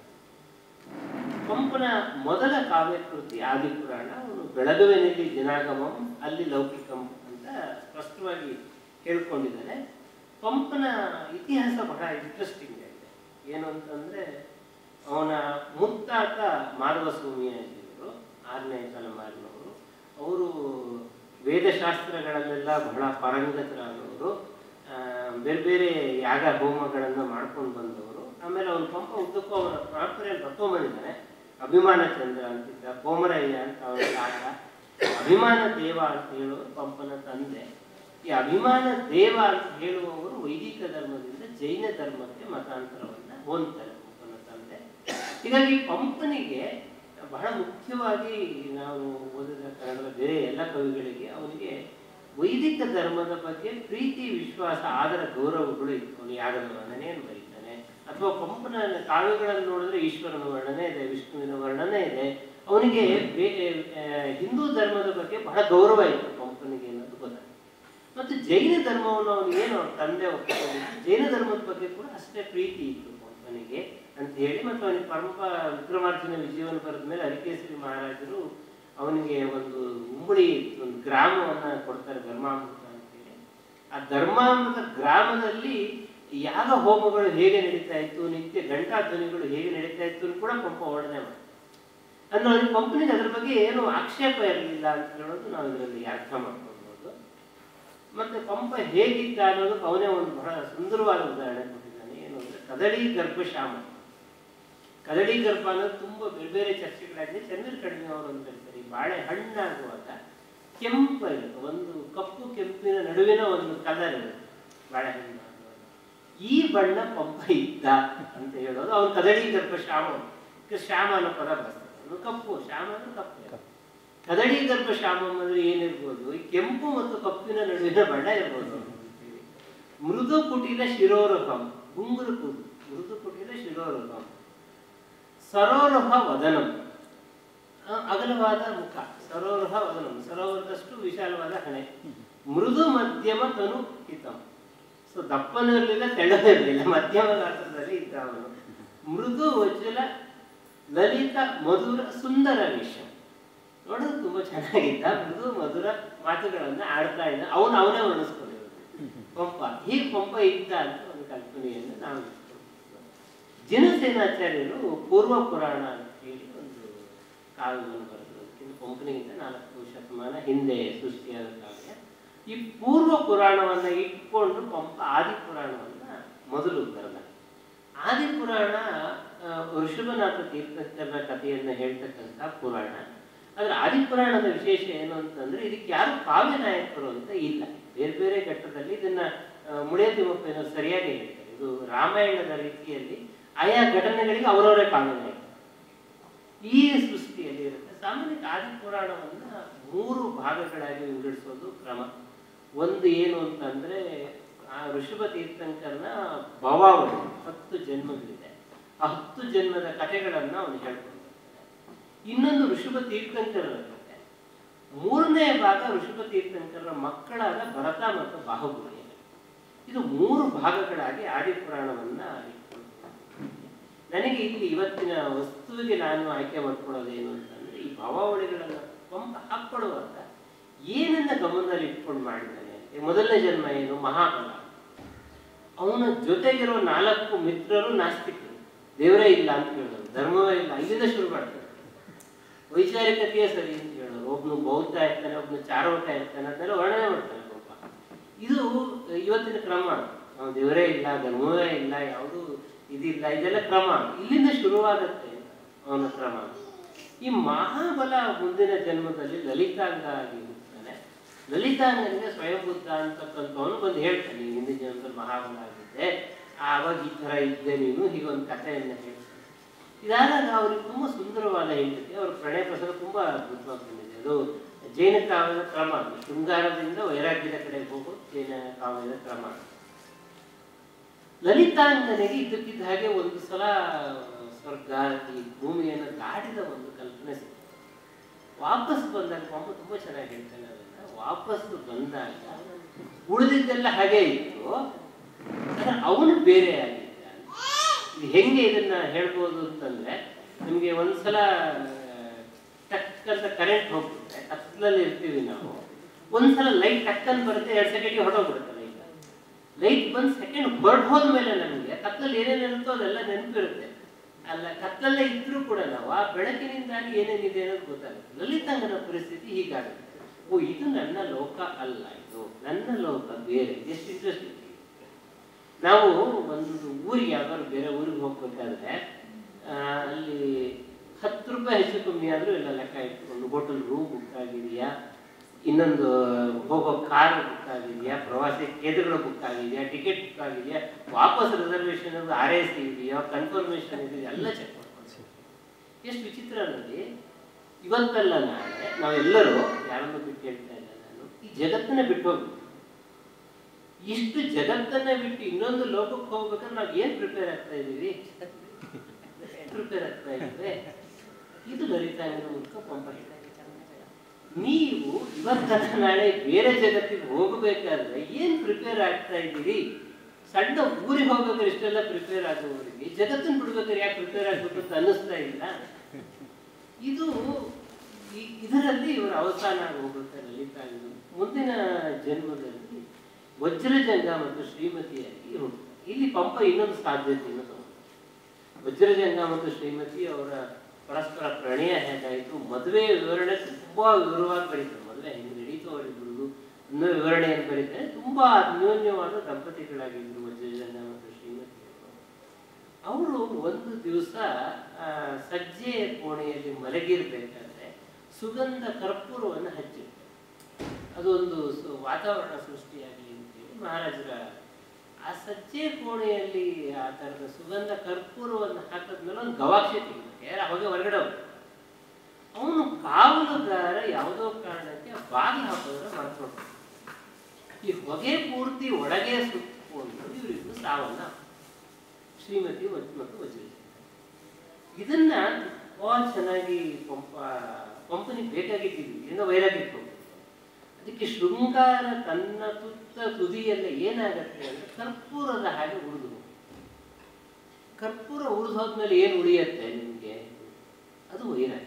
ಪಂಪನ ಮೊದಲ ಕಾವ್ಯಕೃತಿ ಆದಿಪುರಾಣ. ಅವನು ಬೆಳಗುವೆನಲ್ಲಿ ಜನಾಗಮಂ ಅಲ್ಲಿ ಲೌಕಿಕಂ ಅಂತ ಸ್ಪಷ್ಟವಾಗಿ ಹೇಳ್ಕೊಂಡಿದ್ದಾನೆ. ಪಂಪನ ಇತಿಹಾಸ ಬಹಳ ಇಂಟ್ರೆಸ್ಟಿಂಗ್ ಆಗಿದೆ. ಏನು ಅಂತಂದರೆ, ಅವನ ಮುತ್ತಾತ ಮಾಧವ ಸ್ವಾಮಿಯವರು 6ನೇ ತಲೆಮಾರಿನವರು. ಅವರು ವೇದಶಾಸ್ತ್ರಗಳಲ್ಲೆಲ್ಲ ಬಹಳ ಪಾರಂಗತರಾದವರು. ಬೇರೆ ಬೇರೆ ಯಾಗ ಹೋಮಗಳನ್ನು ಮಾಡ್ಕೊಂಡು ಬಂದವರು. ಆಮೇಲೆ ಅವನು ಪಂಪ ಉದ್ದಕ್ಕೂ ಅವರ ಪರಂಪರೆಯಲ್ಲಿ ಬರ್ಕೊಂಡ್ಬಂದಿದ್ದಾನೆ. ಅಭಿಮಾನ ಚಂದ್ರ ಅಂತಿದ್ದ, ಕೋಮರಯ್ಯ ಅಂತ ಅವರ ತಾತ, ಅಭಿಮಾನ ದೇವ ಅಂತ ಹೇಳುವರು ಪಂಪನ ತಂದೆ. ಈ ಅಭಿಮಾನ ದೇವ ಅಂತ ಹೇಳುವವರು ವೈದಿಕ ಧರ್ಮದಿಂದ ಜೈನ ಧರ್ಮಕ್ಕೆ ಮತಾಂತರವನ್ನು ಹೊಂದ್ತಾರೆ ಪಂಪನ ತಂದೆ. ಹೀಗಾಗಿ ಪಂಪನಿಗೆ ಬಹಳ ಮುಖ್ಯವಾಗಿ ನಾವು ಓದಿದ ಕನ್ನಡದ ಬೇರೆ ಎಲ್ಲ ಕವಿಗಳಿಗೆ ಅವನಿಗೆ ವೈದಿಕ ಧರ್ಮದ ಬಗ್ಗೆ ಪ್ರೀತಿ, ವಿಶ್ವಾಸ, ಆದರ ಗೌರವಗಳು ಇತ್ತು. ಅವನು ಯಾಗದ ವರ್ಣನೆಯನ್ನು ಬರೀತಾನೆ, ಅಥವಾ ಪಂಪನ ಕಾವ್ಯಗಳನ್ನು ನೋಡಿದ್ರೆ ಈಶ್ವರನ ವರ್ಣನೆ ಇದೆ, ವಿಷ್ಣುವಿನ ವರ್ಣನೆ ಇದೆ. ಅವನಿಗೆ ಹಿಂದೂ ಧರ್ಮದ ಬಗ್ಗೆ ಬಹಳ ಗೌರವ ಇತ್ತು ಪಂಪನಿಗೆ ಅನ್ನೋದು ಗೊತ್ತಾಗ್ತದೆ. ಮತ್ತು ಜೈನ ಧರ್ಮವನ್ನು ಅವನಿಗೇನು ಅವ್ರ ತಂದೆ ಒಪ್ಪಿಕೊಂಡಿದ್ದು, ಜೈನ ಧರ್ಮದ ಬಗ್ಗೆ ಕೂಡ ಅಷ್ಟೇ ಪ್ರೀತಿ ಇತ್ತು ಪಂಪನಿಗೆ ಅಂತ ಹೇಳಿ. ಮತ್ತು ಅವನಿಗೆ ವಿಕ್ರಮಾರ್ಜುನ ವಿಜಯವನ್ನು ಬರೆದ ಮೇಲೆ ಹರಿಕೇಸರಿ ಮಹಾರಾಜರು ಅವನಿಗೆ ಒಂದು ಉಂಬಳಿ, ಒಂದು ಗ್ರಾಮವನ್ನು ಕೊಡ್ತಾರೆ, ಧರ್ಮಾಮೃತ ಅಂತೇಳಿ. ಆ ಧರ್ಮಾಮೃತ ಗ್ರಾಮದಲ್ಲಿ ಯಾಗ ಹೋಮಗಳು ಹೇಗೆ ನಡೀತಾ ಇತ್ತು, ನಿತ್ಯ ಗಂಟಾ ಧ್ವನಿಗಳು ಹೇಗೆ ನಡೀತಾ ಇತ್ತು ಕೂಡ ಪಂಪ ವರ್ಣನೆ ಮಾಡಿ. ಅಂದ್ರೆ ಅವನಿಗೆ ಪಂಪನಿಗೆ ಅದ್ರ ಬಗ್ಗೆ ಏನು ಆಕ್ಷೇಪ ಇರಲಿಲ್ಲ ಅಂತ ಹೇಳೋದು ನಾವು ಇದರಲ್ಲಿ ಅರ್ಥ ಮಾಡ್ಕೊಳ್ಬೋದು. ಮತ್ತೆ ಪಂಪ ಹೇಗಿದ್ದ ಅನ್ನೋದಕ್ಕೆ ಅವನೇ ಒಂದು ಬಹಳ ಸುಂದರವಾದ ಉದಾಹರಣೆ ಕೊಟ್ಟಿದ್ದಾನೆ. ಏನು ಅಂದ್ರೆ ಕದಳಿ ಗರ್ಭಶಾಮ. ಕದಳಿ ಗರ್ಭ ಅನ್ನೋದು ತುಂಬಾ ಬೇರೆ ಬೇರೆ ಚರ್ಚೆಗಳಾಗಿದೆ. ಚಂದ್ರ ಕಡಿಮೆ ಅವರು ಅಂತ ಹೇಳ್ತಾರೆ, ಈ ಬಾಳೆ ಹಣ್ಣಾಗುವಾಗ ಕೆಂಪು ಇರುತ್ತೆ, ಒಂದು ಕಪ್ಪು ಕೆಂಪಿನ ನಡುವಿನ ಒಂದು ಕಲರ್ ಇರುತ್ತೆ ಬಾಳೆಹಣ್ಣು. ಈ ಬಣ್ಣ ಪಂಪ ಇದ್ದ ಅಂತ ಹೇಳೋದು. ಅವನು ಕದಳಿ ಗರ್ಭ ಶ್ಯಾಮ, ಶ್ಯಾಮ ಅನ್ನೋ ಪದ ಬಳಸ್ತಾರೆ. ಅವನು ಕಪ್ಪು, ಶ್ಯಾಮ ಅಂದ್ರೆ ಕಪ್ಪು. ಕದಳಿ ಗರ್ಭ ಶ್ಯಾಮ ಅಂದ್ರೆ ಏನಿರ್ಬೋದು, ಈ ಕೆಂಪು ಮತ್ತು ಕಪ್ಪಿನ ನಡುವಿನ ಬಣ್ಣ ಇರ್ಬೋದು. ಮೃದು ಕುಟಿಲ ಶಿರೋರುಹಂ, ಗುಂಗುರು ಕೂದು, ಮೃದು ಕುಟಿಲ ಶಿರೋರುಹಂ. ಸರೋರುಹ ವದನಂ, ಅಗಲವಾದ ಮುಖ. ಸರೋರುಹ ವದನಂ, ಸರೋವರದಷ್ಟು ವಿಶಾಲವಾದ ಹಣೆ. ಮೃದು ಮಧ್ಯಮ ತನು ಹಿತಂ. ಸೊ ದಪ್ಪನೂ ಇರಲಿಲ್ಲ, ತೆಳ್ಳನೂ ಇರಲಿಲ್ಲ, ಮಧ್ಯಮ ಗಾತ್ರದಲ್ಲಿ ಇದ್ದ ಅವನು. ಮೃದು ವಜ್ಜಲ ಲಲಿತ ಮಧುರ ಸುಂದರ ವೇಷ. ನೋಡೋದು ತುಂಬಾ ಚೆನ್ನಾಗಿದ್ದ. ಮೃದು ಮಧುರ ಮಾತುಗಳನ್ನ ಆಡ್ತಾ ಇದ್ದ. ಅವನೇ ವರ್ಣಿಸ್ಕೊಂಡಿರೋದು ಪಂಪ. ಹೀಗೆ ಪಂಪ ಇದ್ದ ಅಂತ ಒಂದು ಕಲ್ಪನೆಯನ್ನು ನಾವು ಜನಸೇನಾಚಾರ್ಯರು ಪೂರ್ವ ಪುರಾಣ ಅಂತ ಹೇಳಿ ಒಂದು ಕಾವ್ಯವನ್ನು ಬರೆದಿರೋದಕ್ಕಿಂತ ಪಂಪನಿಗಿಂತ 4 ಶತಮಾನ ಹಿಂದೆ ಸೃಷ್ಟಿಯಾದ ಕಾವ್ಯ. ಈ ಪೂರ್ವ ಪುರಾಣವನ್ನ ಇಟ್ಕೊಂಡು ಪಂಪ ಆದಿ ಪುರಾಣವನ್ನ ಮೊದಲು ಬರೆದ. ಆದಿ ಪುರಾಣ ಋಷಭನಾಥ ತೀರ್ಥಂಕರರ ಕಥೆಯನ್ನು ಹೇಳ್ತಕ್ಕಂಥ ಪುರಾಣ. ಆದ್ರೆ ಆದಿ ಪುರಾಣದ ವಿಶೇಷ ಏನು ಅಂತಂದ್ರೆ, ಇದಕ್ಕೆ ಯಾರು ಕಾವ್ಯ ನಾಯಕರು ಅಂತ ಇಲ್ಲ. ಬೇರೆ ಬೇರೆ ಘಟ್ಟದಲ್ಲಿ ಇದನ್ನ ಮುಳಿಯ ತಿಮ್ಮಪ್ಪನವರು ಸರಿಯಾಗಿ ಹೇಳ್ತಾರೆ. ಇದು ರಾಮಾಯಣದ ರೀತಿಯಲ್ಲಿ ಆಯಾ ಘಟನೆಗಳಿಗೆ ಅವರವರೇ ಕಾವ್ಯ ನಾಯಕರು ಈ ಸೃಷ್ಟಿಯಲ್ಲಿ ಇರುತ್ತೆ. ಸಾಮಾನ್ಯ ಆದಿ ಪುರಾಣವನ್ನ 3 ಭಾಗಗಳಾಗಿ ವಿಂಗಡಿಸೋದು ಕ್ರಮ. ಒಂದು ಏನು ಅಂತಂದ್ರೆ, ಆ ಋಷಭ ತೀರ್ಥಂಕರನ ಭವಾವಳಿ 10 ಜನ್ಮಗಳಿದೆ. ಆ 10 ಜನ್ಮದ ಕಥೆಗಳನ್ನ ಅವನು ಹೇಳ್ಕೊಂಡಿರ್ತಾನೆ. ಇನ್ನೊಂದು ಋಷಭ ತೀರ್ಥಂಕರರ ಕಥೆ. 3ನೇ ಭಾಗ ಋಷಭ ತೀರ್ಥಂಕರರ ಮಕ್ಕಳಾದ ಭರತ ಮತ್ತು ಬಾಹುಬಲಿ. ಇದು 3 ಭಾಗಗಳಾಗಿ ಆದಿ ಪುರಾಣವನ್ನ ನನಗೆ ಇಲ್ಲಿ ಇವತ್ತಿನ ವಸ್ತುವಿಗೆ ನಾನು ಆಯ್ಕೆ ಮಾಡ್ಕೊಳ್ಳೋದೇನು ಅಂತಂದ್ರೆ, ಈ ಭವಾವಳಿಗಳನ್ನ ಪಂಪ ಹಾಕ್ಕೊಳ್ಳುವಾಗ ಏನನ್ನ ಗಮನದಲ್ಲಿ ಇಟ್ಕೊಂಡು ಮಾಡಿದ್ದಾನೆ. ಮೊದಲನೇ ಜನ್ಮ ಏನು, ಮಹಾಬಲ. ಅವನ ಜೊತೆಗಿರೋ 4 ಮಿತ್ರರು ನಾಸ್ತಿಕರು, ದೇವರೇ ಇಲ್ಲ ಅಂತ ಹೇಳೋರು, ಧರ್ಮವೇ ಇಲ್ಲ, ಇಲ್ಲಿಂದ ಶುರು ಮಾಡ್ತಾರೆ. ವೈಚಾರಿಕತೆಯೇ ಸರಿ ಅಂತ ಹೇಳೋರು. ಒಬ್ನು ಬೌದ್ಧ ಇರ್ತಾನೆ, ಒಬ್ನು ಚಾರ್ವಕ ಇರ್ತಾನೆ, ಅದನ್ನೆಲ್ಲ ವರ್ಣನೆ ಮಾಡ್ತಾನೆ ಪಂಪ. ಇದು ಇವತ್ತಿನ ಕ್ರಮ. ದೇವರೇ ಇಲ್ಲ, ಧರ್ಮವೇ ಇಲ್ಲ, ಯಾವುದು ಇದಿಲ್ಲ, ಇದೆಲ್ಲ ಕ್ರಮ. ಇಲ್ಲಿಂದ ಶುರುವಾಗತ್ತೆ ಅವನ ಕ್ರಮ. ಈ ಮಹಾಬಲ ಮುಂದಿನ ಜನ್ಮದಲ್ಲಿ ಲಲಿತಾಂಗ ಆಗಿ ಇರ್ತಾನೆ. ಲಲಿತಾಂಗನಿಗೆ ಸ್ವಯಂ ಬುದ್ಧ ಅಂತಕ್ಕಂಥವನು ಬಂದು ಹೇಳ್ತಾನೆ, ಹಿಂದಿನ ಜನ್ಮದಲ್ಲಿ ಮಹಾಬಲ ಆಗಿದ್ದೆ, ಆವಾಗ ಈ ತರ ಇದ್ದೆ ನೀನು, ಹೀಗೊಂದು ಕಥೆಯನ್ನ ಹೇಳ್ತಾನೆ. ಇದಾದಾಗ ಅವ್ರಿಗೆ ತುಂಬಾ ಸುಂದರವಾದ ಹೆಂಡತಿ. ಅವ್ರ ಪ್ರಣಯ ಪ್ರಸಂಗ ತುಂಬಾ ಅದ್ಭುತವಾಗಿ ಬಂದಿದೆ. ಅದು ಜೈನ ಕಾವ್ಯದ ಕ್ರಮ. ಶೃಂಗಾರದಿಂದ ವೈರಾಗ್ಯದ ಕಡೆಗೆ ಹೋಗೋ ಜೈನ ಕಾವ್ಯದ ಕ್ರಮ. ಲಲಿತಾಂಗನಿಗೆ ಇದ್ದಕ್ಕಿದ್ದ ಹಾಗೆ ಒಂದು ಸಲ ಸ್ವರ್ಗ, ಈ ಭೂಮಿಯನ್ನು ದಾಟಿದ ಒಂದು ಕಲ್ಪನೆ ಸಿಗ್ತದೆ. ವಾಪಸ್ ಬಂದಾಗ ಪಂಪ ತುಂಬಾ ಚೆನ್ನಾಗಿ ಹೇಳ್ತಾನೆ ಅದನ್ನ. ವಾಪಸ್ ಬಂದಾಗ ಉಳಿದಿದ್ದೆಲ್ಲ ಹಾಗೆ ಇತ್ತು, ಅವನು ಬೇರೆ ಆಗಿದ್ದ. ಇದು ಹೆಂಗೆ ಇದನ್ನ ಹೇಳ್ಬೋದು ಅಂತಂದ್ರೆ, ನಿಮ್ಗೆ ಒಂದ್ಸಲ ಟಕ್ ಅಂತ ಕರೆಂಟ್ ಹೋಗ್ಬಿಡುತ್ತೆ, ಕತ್ಲಲ್ಲಿ ಇರ್ತೀವಿ ನಾವು. ಒಂದ್ಸಲ ಲೈಟ್ ಟಕ್ ಅಂತ ಬರುತ್ತೆ, 2 ಸೆಕೆಂಡ್ಗೆ ಹೊರಟೋಗ್ಬಿಡುತ್ತೆ ಲೈಟ್. ಲೈಟ್ ಬಂದು ಸೆಕೆಂಡ್ ಹೊರಟು ಹೋದ್ಮೇಲೆ ನಮಗೆ ಕತ್ಲಲ್ಲಿ ಏನೇನಿರುತ್ತೋ ಅದೆಲ್ಲ ನೆನಪಿರುತ್ತೆ. ಅಲ್ಲ, ಕತ್ಲಲ್ಲೇ ಇದ್ರೂ ಕೂಡ ನಾವು ಆ ಬೆಳಕಿನಿಂದಾಗಿ ಏನೇನಿದೆ ಅನ್ನೋದು ಗೊತ್ತಾಗುತ್ತೆ. ಲಲಿತಾಂಗನ ಪರಿಸ್ಥಿತಿ ಹೀಗಾಗುತ್ತೆ. ಓ, ಇದು ನನ್ನ ಲೋಕ ಅಲ್ಲ, ಇದು ನನ್ನ ಲೋಕ ಬೇರೆ. ಎಷ್ಟು ಇಂಟ್ರೆಸ್ಟ್. ನಾವು ಒಂದು ಊರಿಗೆ ಯಾವ್ದಾದ್ರು ಬೇರೆ ಊರಿಗೆ ಹೋಗ್ಬೇಕಾದ್ರೆ ಅಲ್ಲಿ 10 ರೂಪಾಯಿ ಹೆಚ್ಚು ಕಮ್ಮಿ ಆದರೂ ಎಲ್ಲ ಲೆಕ್ಕ ಇಟ್ಟು ಒಂದು ಹೋಟೆಲ್ ರೂಮ್ ಬುಕ್ ಆಗಿದೆಯಾ, ಇನ್ನೊಂದು ಹೋಗೋ ಕಾರ್ ಬುಕ್ ಆಗಿದೆಯಾ, ಪ್ರವಾಸಿ ಕೇಂದ್ರಗಳು ಬುಕ್ ಆಗಿದೆಯಾ, ಟಿಕೆಟ್ ಬುಕ್ ಆಗಿದೆಯಾ, ವಾಪಸ್ ರಿಸರ್ವೇಷನ್ RAC ಇದೆಯಾ, ಕನ್ಫರ್ಮೇಷನ್ ಇದೆಯಾ, ಎಲ್ಲ ಚೆಕ್ ಮಾಡ್ಕೊಂಡು. ಎಷ್ಟು ವಿಚಿತ್ರ ಅನ್ನೋದು, ಇವತ್ತಲ್ಲ ನಾಳೆ ನಾವೆಲ್ಲರೂ ಯಾರನ್ನು ಬಿಟ್ಟು ಹೇಳ್ತಾ ಇಲ್ಲ ನಾನು, ಈ ಜಗತ್ತನ್ನೇ ಬಿಟ್ಟು ಹೋಗ್ಬೇಕು. ಇಷ್ಟು ಜಗತ್ತನ್ನ ಬಿಟ್ಟು ಇನ್ನೊಂದು ಲೋಕಕ್ಕೆ ಹೋಗ್ಬೇಕಾದ್ರೆ ನಾವು ಏನ್ ಪ್ರಿಪೇರ್ ಆಗ್ತಾ ಇದ್ದೀವಿ? ಪ್ರಿಪೇರ್ ಆಗ್ತಾ ಇದ್ದೇವೆ. ಇದು ಲಲಿತಾ ಮೂಲಕ ಪಂಪ. ನೀವು ಇವತ್ತಲ್ಲ ನಾಳೆ ಬೇರೆ ಜಗತ್ತಿಗೆ ಹೋಗಬೇಕಾದ್ರೆ ಏನ್ ಪ್ರಿಪೇರ್ ಆಗ್ತಾ ಇದ್ದೀರಿ? ಸಣ್ಣ ಊರಿಗೆ ಹೋಗ್ಬೇಕಾದ್ರೆ ಇಷ್ಟೆಲ್ಲ ಪ್ರಿಪೇರ್ ಆಗುವವರಿಗೆ ಜಗತ್ತನ್ನು ಬಿಡ್ಬೇಕಾದ್ರೆ ಯಾಕೆ ಪ್ರಿಪೇರ್ ಆಗ್ಬೇಕು ಅಂತ ಅನ್ನಿಸ್ತಾ ಇಲ್ಲ. ಇದು ಇದರಲ್ಲಿ ಇವರು ಅವಸಾನ ಹೋಗ್ಬೇಕಾದ್ರೆ ಲಲಿತಾ ಮುಂದಿನ ಜನ್ಮದಲ್ಲಿ ವಜ್ರಜಂಗ ಮತ್ತು ಶ್ರೀಮತಿಯಾಗಿ ಹುಟ್ಟುತ್ತಾರೆ. ಇಲ್ಲಿ ಪಂಪ ಇನ್ನೊಂದು ಸಾಧ್ಯತೆಯನ್ನು ತಗೊಂಡು, ವಜ್ರಜಂಗ ಮತ್ತು ಶ್ರೀಮತಿ ಅವರ ಪರಸ್ಪರ ಪ್ರಣಯ ಹೇಗಾಯಿತು, ಮದುವೆ ವಿವರಣೆ ತುಂಬಾ ವಿವರವಾಗಿ ಬರೀತಾರೆ. ಮದುವೆ ಹೆಂಗೆ ನಡೀತು ಅವರಿಬ್ಬರಿಗೂ ಇನ್ನೂ ವಿವರಣೆಯನ್ನು ಬರೀತಾರೆ. ತುಂಬಾ ಅನ್ಯೋನ್ಯವಾದ ದಂಪತಿಗಳಾಗಿದ್ದರು ವಜ್ರಜಂಗ ಮತ್ತು ಶ್ರೀಮತಿ ಅವರು. ಒಂದು ದಿವಸ ಸಜ್ಜೆಯ ಕೋಣೆಯಲ್ಲಿ ಮಲಗಿರ್ಬೇಕಾದ್ರೆ ಸುಗಂಧ ಕರ್ಪೂರವನ್ನು ಹಚ್ಚಿರ್ತಾರೆ. ಅದೊಂದು ವಾತಾವರಣ ಸೃಷ್ಟಿಯಾಗಲಿ ಅಂತೇಳಿ ಮಹಾರಾಜರ ಆ ಸಜ್ಜೆ ಕೋಣೆಯಲ್ಲಿ ಆ ಥರದ ಸುಗಂಧ ಕರ್ಪೂರವನ್ನು ಹಾಕಿದ್ಮೇಲೆ ಒಂದು ಗವಾಕ್ಷೆ ತೆಗಿಬೇಕು, ಯಾರ ಹೊಗೆ ಹೊರಗಡೆ ಹೋಗ್ಬೇಕು. ಅವನು ಕಾವಲುಗಾರ ಯಾವುದೋ ಕಾರಣಕ್ಕೆ ಬಾಗಿಲು ಹಾಕೋದ್ರೆ ಮಾಡ್ಕೊಂಡು ಈ ಹೊಗೆ ಪೂರ್ತಿ ಒಳಗೆ ಸುತ್ತಕೊಂಡು ಇವರಿಬ್ಬರು ಸಾವನ್ನ ಶ್ರೀಮತಿ ಮತ್ತು ವಜ್ರ. ಇದನ್ನ ತುಂಬಾ ಚೆನ್ನಾಗಿ ಪಂಪನಿಗೆ ಬೇಕಾಗಿದ್ದೀವಿ, ಏನೋ ವೈರಾಗಿತ್ತು. ಅದಕ್ಕೆ ಶೃಂಗಾರ ತನ್ನ ತುತ್ತ ತುದಿಯಲ್ಲ ಏನಾಗತ್ತೆ ಅಂದ್ರೆ ಕರ್ಪೂರದ ಹಾಗೆ ಉಳಿದು, ಕರ್ಪೂರ ಉಳಿದೋದ್ಮೇಲೆ ಏನು ಉಳಿಯತ್ತೆ ನಿಮಗೆ? ಅದು ವೈರಾಗ್ಯ.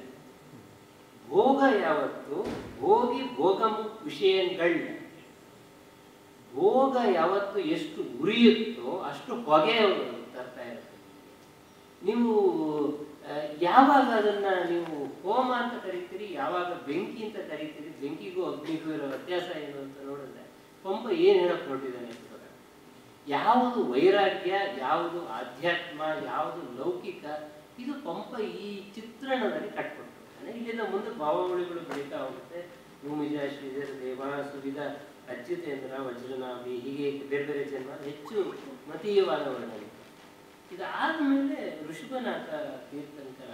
ಭೋಗ ಯಾವತ್ತು ಭೋಗಿ ಭೋಗ ವಿಷಯಗಳ ಭೋಗ ಯಾವತ್ತು ಎಷ್ಟು ಉರಿಯುತ್ತೋ ಅಷ್ಟು ಹೊಗೆ ತರ್ತಾ ಇರುತ್ತೆ. ನೀವು ಯಾವಾಗ ಅದನ್ನ ನೀವು ಹೋಮ ಅಂತ ಕರಿತೀರಿ, ಯಾವಾಗ ಬೆಂಕಿ ಅಂತ ಕರಿತೀರಿ, ಬೆಂಕಿಗೂ ಅಗ್ನಿಗೂ ಇರೋ ವ್ಯತ್ಯಾಸ ಏನು ಅಂತ ನೋಡಿದ್ರೆ ಪಂಪ ಏನ್ ಹೇಳಕ್ ಹೊರಟಿದ್ದಾನೆ ಅಂತ ಗೊತ್ತಾಗ. ಯಾವುದು ವೈರಾಗ್ಯ, ಯಾವುದು ಆಧ್ಯಾತ್ಮ, ಯಾವುದು ಲೌಕಿಕ, ಇದು ಪಂಪ ಈ ಚಿತ್ರಣದಲ್ಲಿ ಕಟ್ಕೊಡ್ತಾನೆ. ಇಲ್ಲಿಂದ ಮುಂದೆ ಭಾವಾವಳಿಗಳು ಬೆಳೀತಾ ಹೋಗುತ್ತೆ. ಭೂಮಿಜ ಶ್ರೀಧರ ದೇವ ಸುವಿಧ ಅಚ್ಯುತೇಂದ್ರ ವಜ್ರನಾಭಿ, ಹೀಗೆ ಬೇರೆ ಬೇರೆ ಜನ್ಮ ಹೆಚ್ಚು ಮತೀಯವಾದ ವರ್ಣನೆ. ಇದಾದ್ಮೇಲೆ ಋಷಭನಾಥ ತೀರ್ಥಂಕರ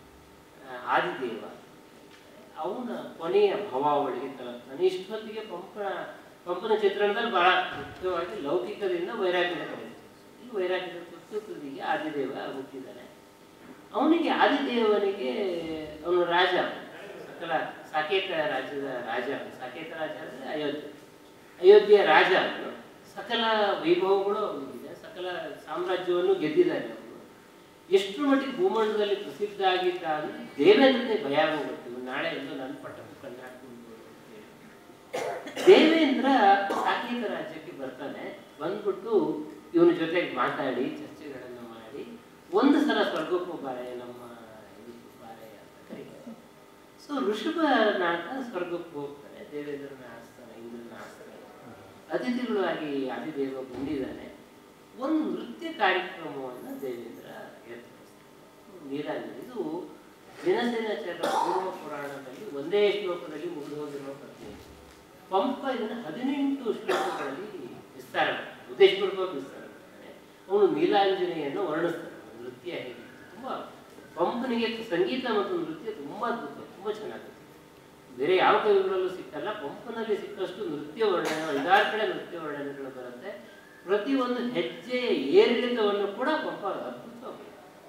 ಆದಿದೇವ ಅವನ ಕೊನೆಯ ಭಾವಾವಳಿಗೆ ತಲುಪ್ತಾನೆ. ಇಷ್ಟೊತ್ತಿಗೆ ಪಂಪನ ಚಿತ್ರಣದಲ್ಲಿ ಬಹಳ ಮುಖ್ಯವಾಗಿ ಲೌಕಿಕದಿಂದ ವೈರಾಗ್ಯದ ಕಡೆ, ಈ ವೈರಾಗ್ಯದ ತುತ್ತುದಿಗೆ ಆದಿದೇವ ಹುಟ್ಟಿದ್ದಾನೆ. ಅವನಿಗೆ ಆದಿದೇವನಿಗೆ ಅವನು ರಾಜ, ಸಕಲ ಸಾಕೇತ ರಾಜ್ಯದ ರಾಜ. ಸಾಕೇತ ರಾಜ ಅಂದರೆ ಅಯೋಧ್ಯೆಯ ರಾಜ. ಅವನು ಸಕಲ ವೈಭವಗಳು ಅವನಿಗಿದೆ, ಸಕಲ ಸಾಮ್ರಾಜ್ಯವನ್ನು ಗೆದ್ದಿದ್ದಾನೆ ಅವನು. ಎಷ್ಟು ಮಟ್ಟಿಗೆ ಭೂಮಂಡಲದಲ್ಲಿ ಪ್ರಸಿದ್ಧ ಆಗಿದ್ದ ಅಂದ್ರೆ ದೇವೇಂದ್ರನೇ ಭಯ ಆಗೋಗುತ್ತೆ, ನಾಳೆ ಎಂದು ನನ್ನ ಪಟ್ಟಕ್ಕೆ ಕಣ್ಣಾಡ್ಕೊಂಡು ಅಂತೇಳಿ. ದೇವೇಂದ್ರ ಸಾಕೇತ ರಾಜ್ಯಕ್ಕೆ ಬರ್ತಾನೆ. ಬಂದ್ಬಿಟ್ಟು ಇವನ ಜೊತೆಗೆ ಮಾತಾಡಿ ಚರ್ಚೆಗಳನ್ನು ಮಾಡಿ ಒಂದು ಸಲ ಸ್ವರ್ಗಕ್ಕೂ ಬಾರೆ ನಮ್ಮ ಇದಕ್ಕೂ ಬಾರೆ ಅಂತ ಕರೀತಾರೆ. ಸೊ ಋಷಭನಾಥ ಸ್ವರ್ಗಕ್ಕೆ ಹೋಗ್ತಾನೆ, ದೇವೇಂದ್ರನ ಆಸ್ಥಾನ, ಇಂದ್ರನ ಆಸ್ಥಾನ. ಅತಿಥಿಗಳಾಗಿ ಆದಿದೇವ ಬಂದಿದ್ದಾನೆ. ಒಂದು ನೃತ್ಯ ಕಾರ್ಯಕ್ರಮವನ್ನು ದೇವೇಂದ್ರ ಏರ್ಪಡಿಸ್ತಾನೆ, ನೀಲಾಂಜಲಿ. ಇದು ದಿನದಿನಚರ ಪೂರ್ವ ಪುರಾಣದಲ್ಲಿ ಒಂದೇ ಶ್ಲೋಕದಲ್ಲಿ ಮುಗಿದು ಹೋಗಿರುವ ಕಥೆ. ಪಂಪ ಇದನ್ನು 18 ಶ್ಲೋಕಗಳಲ್ಲಿ ವಿಸ್ತಾರ, ಉದ್ದೇಶಪೂರ್ವಕವಾಗಿ ವಿಸ್ತಾರ ಮಾಡ್ತಾನೆ. ಅವನು ನೀಲಾಂಜನೆಯನ್ನು ವರ್ಣಿಸ್ತಾನೆ. ನೃತ್ಯ ಹೇಗೆ ತುಂಬ ಪಂಪನಿಗೆ ಸಂಗೀತ ಮತ್ತು ನೃತ್ಯ ತುಂಬ ಅದ್ಭುತ, ತುಂಬ ಚೆನ್ನಾಗುತ್ತೆ. ಬೇರೆ ಯಾವ ಕವಿಗಳಲ್ಲೂ ಸಿಕ್ಕಲ್ಲ, ಪಂಪನಲ್ಲಿ ಸಿಕ್ಕಷ್ಟು ನೃತ್ಯ ವರ್ಣನೆ, 5-6 ಕಡೆ ನೃತ್ಯ ವರ್ಣನೆಗಳು ಬರುತ್ತೆ. ಪ್ರತಿಯೊಂದು ಹೆಜ್ಜೆಯ ಏರಿಳಿತವನ್ನು ಕೂಡ ಪಂಪ ಅದ್ಭುತವಾಗಿ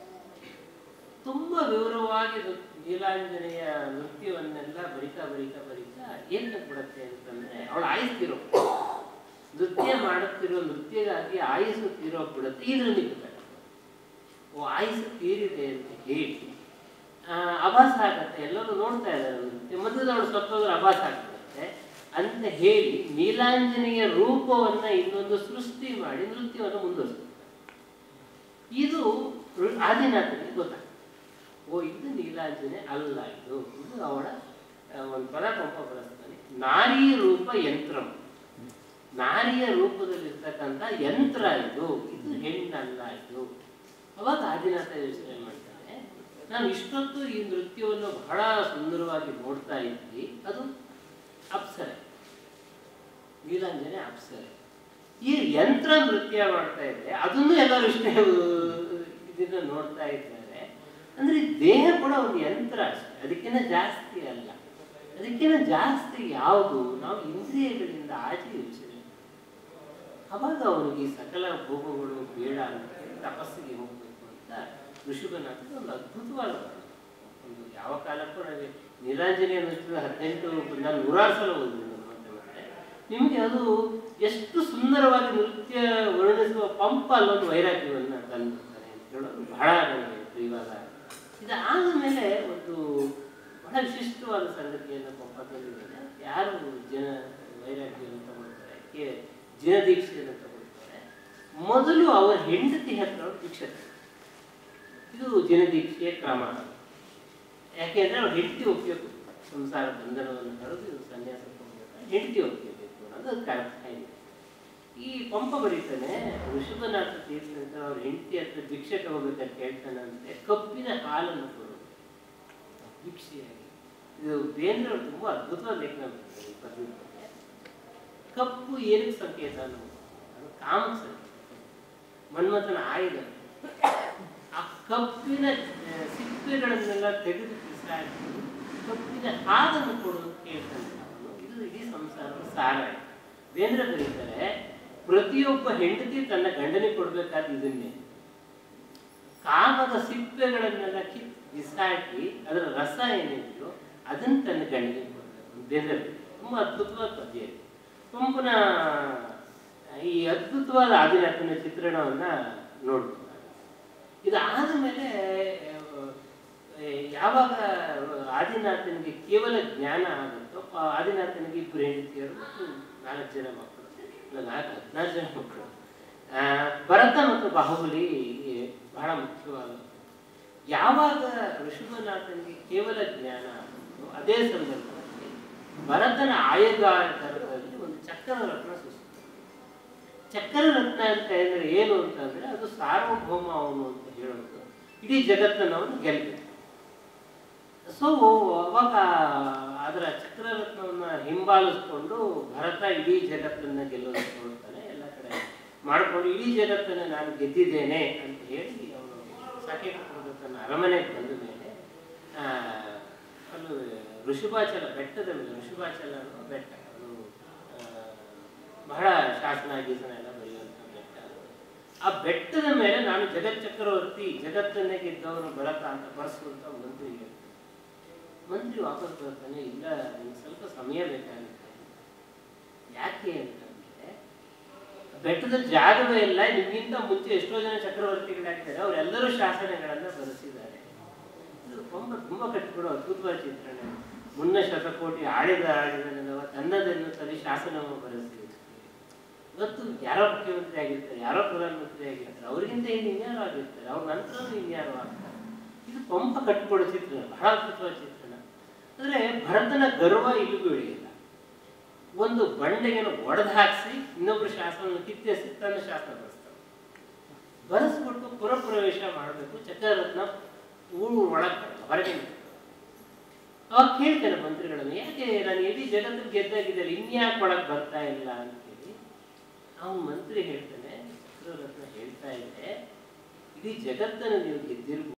ತುಂಬ ವಿವರವಾಗಿ ನೀಲಾಂಜನೆಯ ನೃತ್ಯವನ್ನೆಲ್ಲ ಬರಿತಾ ಬರಿತಾ ಬರಿತಾ ಏನ್ ಬಿಡುತ್ತೆ ಅಂತಂದ್ರೆ ಅವಳು ಆಯಿಸ್ತಿರೋ ನೃತ್ಯ ಮಾಡುತ್ತಿರೋ ನೃತ್ಯಗಾಗಿ ಆಯುಸ್ಸು ತೀರೋಗ್ಬಿಡುತ್ತೆ. ಇದರಲ್ಲಿ ಓ ಆಯುಸ್ಸು ತೀರಿದೆ ಅಂತ ಹೇಳಿ ಅಭಾಸ ಆಗತ್ತೆ, ಎಲ್ಲರೂ ನೋಡ್ತಾ ಇದ್ದಾರೆ ನೃತ್ಯ, ಮಧ್ಯದ ಅವಳು ಸ್ವಲ್ಪ ಅಭಾಸ ಆಗ್ಬಿಡುತ್ತೆ ಅಂತ ಹೇಳಿ ನೀಲಾಂಜನೆಯ ರೂಪವನ್ನ ಇನ್ನೊಂದು ಸೃಷ್ಟಿ ಮಾಡಿ ನೃತ್ಯವನ್ನು ಮುಂದುವರಿಸ್ತಾರೆ. ಇದು ಆದಿನಾಥನಿಗೆ ಗೊತ್ತಾಗ್ತದೆ, ಓ ಇದು ನೀಲಾಂಜನೆ ಅಲ್ಲ, ಇದು ಅವಳ ಒಂದು ಪದ ಪಂಪ ಬಳಸ್ತಾನೆ, ನಾರಿ ರೂಪ ಯಂತ್ರಂ. ನಾರಿಯ ರೂಪದಲ್ಲಿರ್ತಕ್ಕಂಥ ಯಂತ್ರ ಇದು ಹೆಣ್ಣಲ್ಲ ಇದು. ಅವಾಗ ಆದಿನಾಥ ಯೋಚನೆ ಮಾಡ್ತಾನೆ, ನಾನು ಇಷ್ಟೊತ್ತು ಈ ನೃತ್ಯವನ್ನು ಬಹಳ ಸುಂದರವಾಗಿ ನೋಡ್ತಾ ಇದ್ವಿ, ಅದು ಅಪ್ಸರೆ, ನೀಲಾಂಜನೆ ಅಪ್ಸರೆ. ಈ ಯಂತ್ರ ನೃತ್ಯ ಮಾಡ್ತಾ ಇದೆ, ಅದನ್ನು ಎಲ್ಲರೂ ಇಷ್ಟ ಇದನ್ನ ನೋಡ್ತಾ ಇದ್ದಾರೆ. ಅಂದ್ರೆ ದೇಹ ಕೂಡ ಒಂದು ಯಂತ್ರ ಅಷ್ಟೇ, ಅದಕ್ಕಿಂತ ಜಾಸ್ತಿ ಅಲ್ಲ. ಅದಕ್ಕಿಂತ ಜಾಸ್ತಿ ಯಾವುದು ನಾವು ಇಂದ್ರಿಯಗಳಿಂದ ಆಚೆ ಯೋಚನೆ. ಅವಾಗ ಅವನಿಗೆ ಈ ಸಕಲ ಭೋಗಗಳು ಬೇಡ ಅಂತ ಹೇಳಿ ತಪಸ್ಸಿಗೆ ಹೋಗ್ಬೇಕು ಅಂತ ಋಷಭನಾಥದ ಒಂದು ಅದ್ಭುತವಾದ ಒಂದು ಯಾವ ಕಾಲಕ್ಕೂ ನನಗೆ ನೀಲಾಂಜನೆಯ ನೃತ್ಯದ 18 ನಾನು 100 ಸಲ ಓದಿದೆ ಮತ್ತೆ. ನಿಮಗೆ ಅದು ಎಷ್ಟು ಸುಂದರವಾಗಿ ನೃತ್ಯ ವರ್ಣಿಸುವ ಪಂಪ ಅಲ್ಲೊಂದು ವೈರಾಗ್ಯವನ್ನು ತಂದಿರ್ತಾರೆ ಅಂತ ಹೇಳೋದು ಬಹಳ ನನಗೆ ಪ್ರಿಯವಾದ. ಇದಾದ ಮೇಲೆ ಒಂದು ಬಹಳ ವಿಶಿಷ್ಟವಾದ ಸಂಗತಿಯನ್ನು ಪಂಪ ತಂದಿದ್ದಾರೆ. ಯಾರು ವೈರಾಗ್ಯವನ್ನು ತಗೊಳ್ತಾರೆ, ಜಿನದೀಕ್ಷೆಯನ್ನು ತಗೊಳ್ತಾರೆ, ಮೊದಲು ಅವರ ಹೆಂಡತಿ ಹತ್ರ ದೀಕ್ಷೆ. ಇದು ಜಿನದೀಕ್ಷೆಯ ಕ್ರಮ. ಯಾಕೆಂದ್ರೆ ಅವ್ರ ಹೆಂಡತಿ ಒಪ್ಪಿಯಬೇಕು, ಸಂಸಾರ ಬಂಧನವನ್ನು ಕರೆದು ಸನ್ಯಾಸ ತಗೊಳ್ತಾರೆ, ಹೆಂಡತಿ ಒಪ್ಪಿಯಬೇಕು ಅನ್ನೋದು ಅದಕ್ಕೆ ಅರ್ಥ ಇದೆ. ಈ ಪಂಪ ಬರೀತಾನೆ, ಋಷಭನಾಥ ತೀರ್ಥಂತ ಅವ್ರ ಹೆಂಡತಿ ಹತ್ರ ಭಿಕ್ಷೆ ತಗೋಬೇಕಂತ ಹೇಳ್ತಾನಂತೆ, ಕಬ್ಬಿನ ಹಾಲನ್ನು ಕೊಡೋದು ಭಿಕ್ಷೆಯಾಗಿ. ಇದು ಬೇಂದ್ರೆ ಅವರು ತುಂಬಾ ಅದ್ಭುತವಾದ ಲೇಖನ ಬರ್ತಾರೆ ಈ ಪದ್ಧತಿ. ಕಪ್ಪು ಏನಕ್ಕೆ ಸಂಕೇತ ಅನ್ನೋದು, ಅದು ಕಾಮಕ್ಕೆ ಸಂಕೇತ, ಮನ್ಮಥನ ಆಯುಧ. ಆ ಕಪ್ಪಿನ ಸಿಪ್ಪೆಗಳನ್ನೆಲ್ಲ ತೆಗೆದು ಬಿಸಾಕಿ ಕಪ್ಪಿನ ಹಾಲನ್ನು ಕೊಡೋದು ಕೇಳ್ತಾನೆ ಅವನು. ಇದು ಇಡೀ ಸಂಸಾರದ ಸಾರ. ಬೇಂದ್ರೆ ಬರೀತಾರೆ, ಪ್ರತಿಯೊಬ್ಬ ಹೆಂಡತಿ ತನ್ನ ಗಂಡನಿಗೆ ಕೊಡ್ಬೇಕಾದ ಇದನ್ನೇ, ಕಾಮದ ಸಿಪ್ಪೆಗಳನ್ನೆಲ್ಲ ಬಿಸಾಕಿ ಅದರ ರಸ ಏನಿದೆಯೋ ಅದನ್ನು ತನ್ನ ಗಂಡನಿಗೆ ಕೊಡಬೇಕು. ಬೇಂದ್ರೆ ತುಂಬಾ ಅದ್ಭುತವಾದ ಪದ್ಯ. ಪಂಪನ ಈ ಅದ್ಭುತವಾದ ಆದಿನಾಥನ ಚಿತ್ರಣವನ್ನ ನೋಡ್ಬೋದು. ಇದಾದ ಮೇಲೆ ಯಾವಾಗ ಆದಿನಾಥನಿಗೆ ಕೇವಲ ಜ್ಞಾನ ಆಗುತ್ತೋ, ಆದಿನಾಥನಿಗೆ 2 ಹೆಂಡತಿಯರು ಮತ್ತು 4 ಜನ ಮಕ್ಕಳು, 14 ಜನ ಮಕ್ಕಳು. ಭರತ ಮತ್ತು ಬಾಹುಬಲಿ ಬಹಳ ಮುಖ್ಯವಾದ. ಯಾವಾಗ ಋಷಭನಾಥನಿಗೆ ಕೇವಲ ಜ್ಞಾನ ಆಗುತ್ತೋ ಅದೇ ಸಂದರ್ಭದಲ್ಲಿ ಭರತನ ಆಯಗಾರದಲ್ಲಿ ಒಂದು ಚಕ್ರ ರತ್ನ ಸೃಷ್ಟಿ. ಚಕ್ರ ರತ್ನ ಅಂತ ಹೇಳಿದ್ರೆ ಏನು ಅಂತಂದ್ರೆ ಅದು ಸಾರ್ವಭೌಮ ಅವನು ಅಂತ ಹೇಳೋದು, ಇಡೀ ಜಗತ್ತನ್ನು ಅವನು ಗೆಲ್ಲಬೇಕು. ಸೊ ಅವಾಗ ಅದರ ಚಕ್ರರತ್ನವನ್ನ ಹಿಂಬಾಲಿಸ್ಕೊಂಡು ಭರತ ಇಡೀ ಜಗತ್ತನ್ನ ಗೆಲ್ಲೋದಕ್ಕೆ ನೋಡ್ತಾನೆ. ಎಲ್ಲ ಕಡೆ ಮಾಡ್ಕೊಂಡು ಇಡೀ ಜಗತ್ತನ್ನ ನಾನು ಗೆದ್ದಿದ್ದೇನೆ ಅಂತ ಹೇಳಿ ಅವನು ಸಾಕೇತ ತನ್ನ ಅರಮನೆಗೆ ಬಂದ ಮೇಲೆ ಅಲ್ಲಿ ಋಷಭಾಚಲ ಬೆಟ್ಟದ ಮೇಲೆ, ಋಷಭಾಚಲ ಅನ್ನೋ ಬೆಟ್ಟ, ಅದು ಬಹಳ ಶಾಸನ ಗೀಸನ ಎಲ್ಲ ಬರೆಯುವಂಥ ಬೆಟ್ಟ. ಆ ಬೆಟ್ಟದ ಮೇಲೆ ನಾನು ಜಗತ್ ಚಕ್ರವರ್ತಿ, ಜಗತ್ತನ್ನೇ ಗೆದ್ದವನು ಭರತ ಅಂತ ಬರೆಸುವಂತ ಮಂತ್ರಿ ಹೇಳ್ತಾನೆ. ಮಂತ್ರಿ ವಾಪಸ್ ಬರ್ತಾನೆ, ಇಲ್ಲ ನಿಮ್ಗೆ ಸ್ವಲ್ಪ ಸಮಯ ಬೇಕಾಗುತ್ತೆ. ಯಾಕೆ ಅಂತಂದ್ರೆ ಬೆಟ್ಟದಲ್ಲಿ ಜಾಗವೇ ಇಲ್ಲ, ನಿಮ್ಗಿಂತ ಮುಂಚೆ ಎಷ್ಟೋ ಜನ ಚಕ್ರವರ್ತಿಗಳಾಗಿದ್ದಾರೆ, ಅವರೆಲ್ಲರೂ ಶಾಸನಗಳನ್ನ ಬರೆಸಿದ್ದಾರೆ. ಇದು ತುಂಬಾ ಕಟ್ಟಿಕೊಡೋ ಅದ್ಭುತವಾದ ಚಿತ್ರಣ. ಮುನ್ನ ಶತಕೋಟಿ ಆಡಿದನೆಲ್ಲವ ತನ್ನದೆನ್ನುತ್ತಲೇ ಶಾಸನವನ್ನು ಬರೆಸಿ. ಇವತ್ತು ಯಾರೋ ಮುಖ್ಯಮಂತ್ರಿ ಆಗಿರ್ತಾರೆ, ಯಾರೋ ಪ್ರಧಾನಮಂತ್ರಿ ಆಗಿರ್ತಾರೆ, ಅವ್ರಿಗಿಂತ ಇನ್ಯಾರೋ ಆಗಿರ್ತಾರೆ, ಅವ್ರ ನಂತರ ಇನ್ಯಾರೋ ಆಗ್ತಾರೆ. ಇದು ಪಂಪ ಕಟ್ಟಿಕೊಡೋ ಚಿತ್ರಣ, ಬಹಳ ಅದ್ಭುತವಾದ ಚಿತ್ರಣ. ಅಂದ್ರೆ ಭರತನ ಗರ್ವ ಇಲ್ಲಿಗೂ ಇಳಿಯಿಲ್ಲ. ಒಂದು ಬಂಡೆಯನ್ನು ಒಡೆದು ಹಾಕಿಸಿ ಇನ್ನೊಬ್ರು ಶಾಸನವನ್ನು ಕಿತ್ತೆಸಿ ತನ್ನ ಶಾಸನ ಬರೆಸ್ತಾರೆ. ಬರೆಸ್ಬಿಟ್ಟು ಪುರಪ್ರವೇಶ ಮಾಡಬೇಕು, ಚಕ್ರರತ್ನ ಒಳಗೆ ಹೊರಗೆ. ಅವಾಗ ಕೇಳ್ತೇನೆ ಮಂತ್ರಿಗಳನ್ನು, ಯಾಕೆ ನಾನು ಇಡೀ ಜಗತ್ತಿಗೆ ಗೆದ್ದಾಗಿದ್ದಲ್ಲಿ ಇನ್ಯಾಕೆ ಒಳಗೆ ಬರ್ತಾ ಇಲ್ಲ ಅಂತ ಹೇಳಿ. ಅವನು ಮಂತ್ರಿ ಹೇಳ್ತಾನೆ, ಚಕ್ರರತ್ನ ಹೇಳ್ತಾ ಇದೆ, ಇಡೀ ಜಗತ್ತನ್ನು ನೀವು ಗೆದ್ದಿರ್ಬೋದು,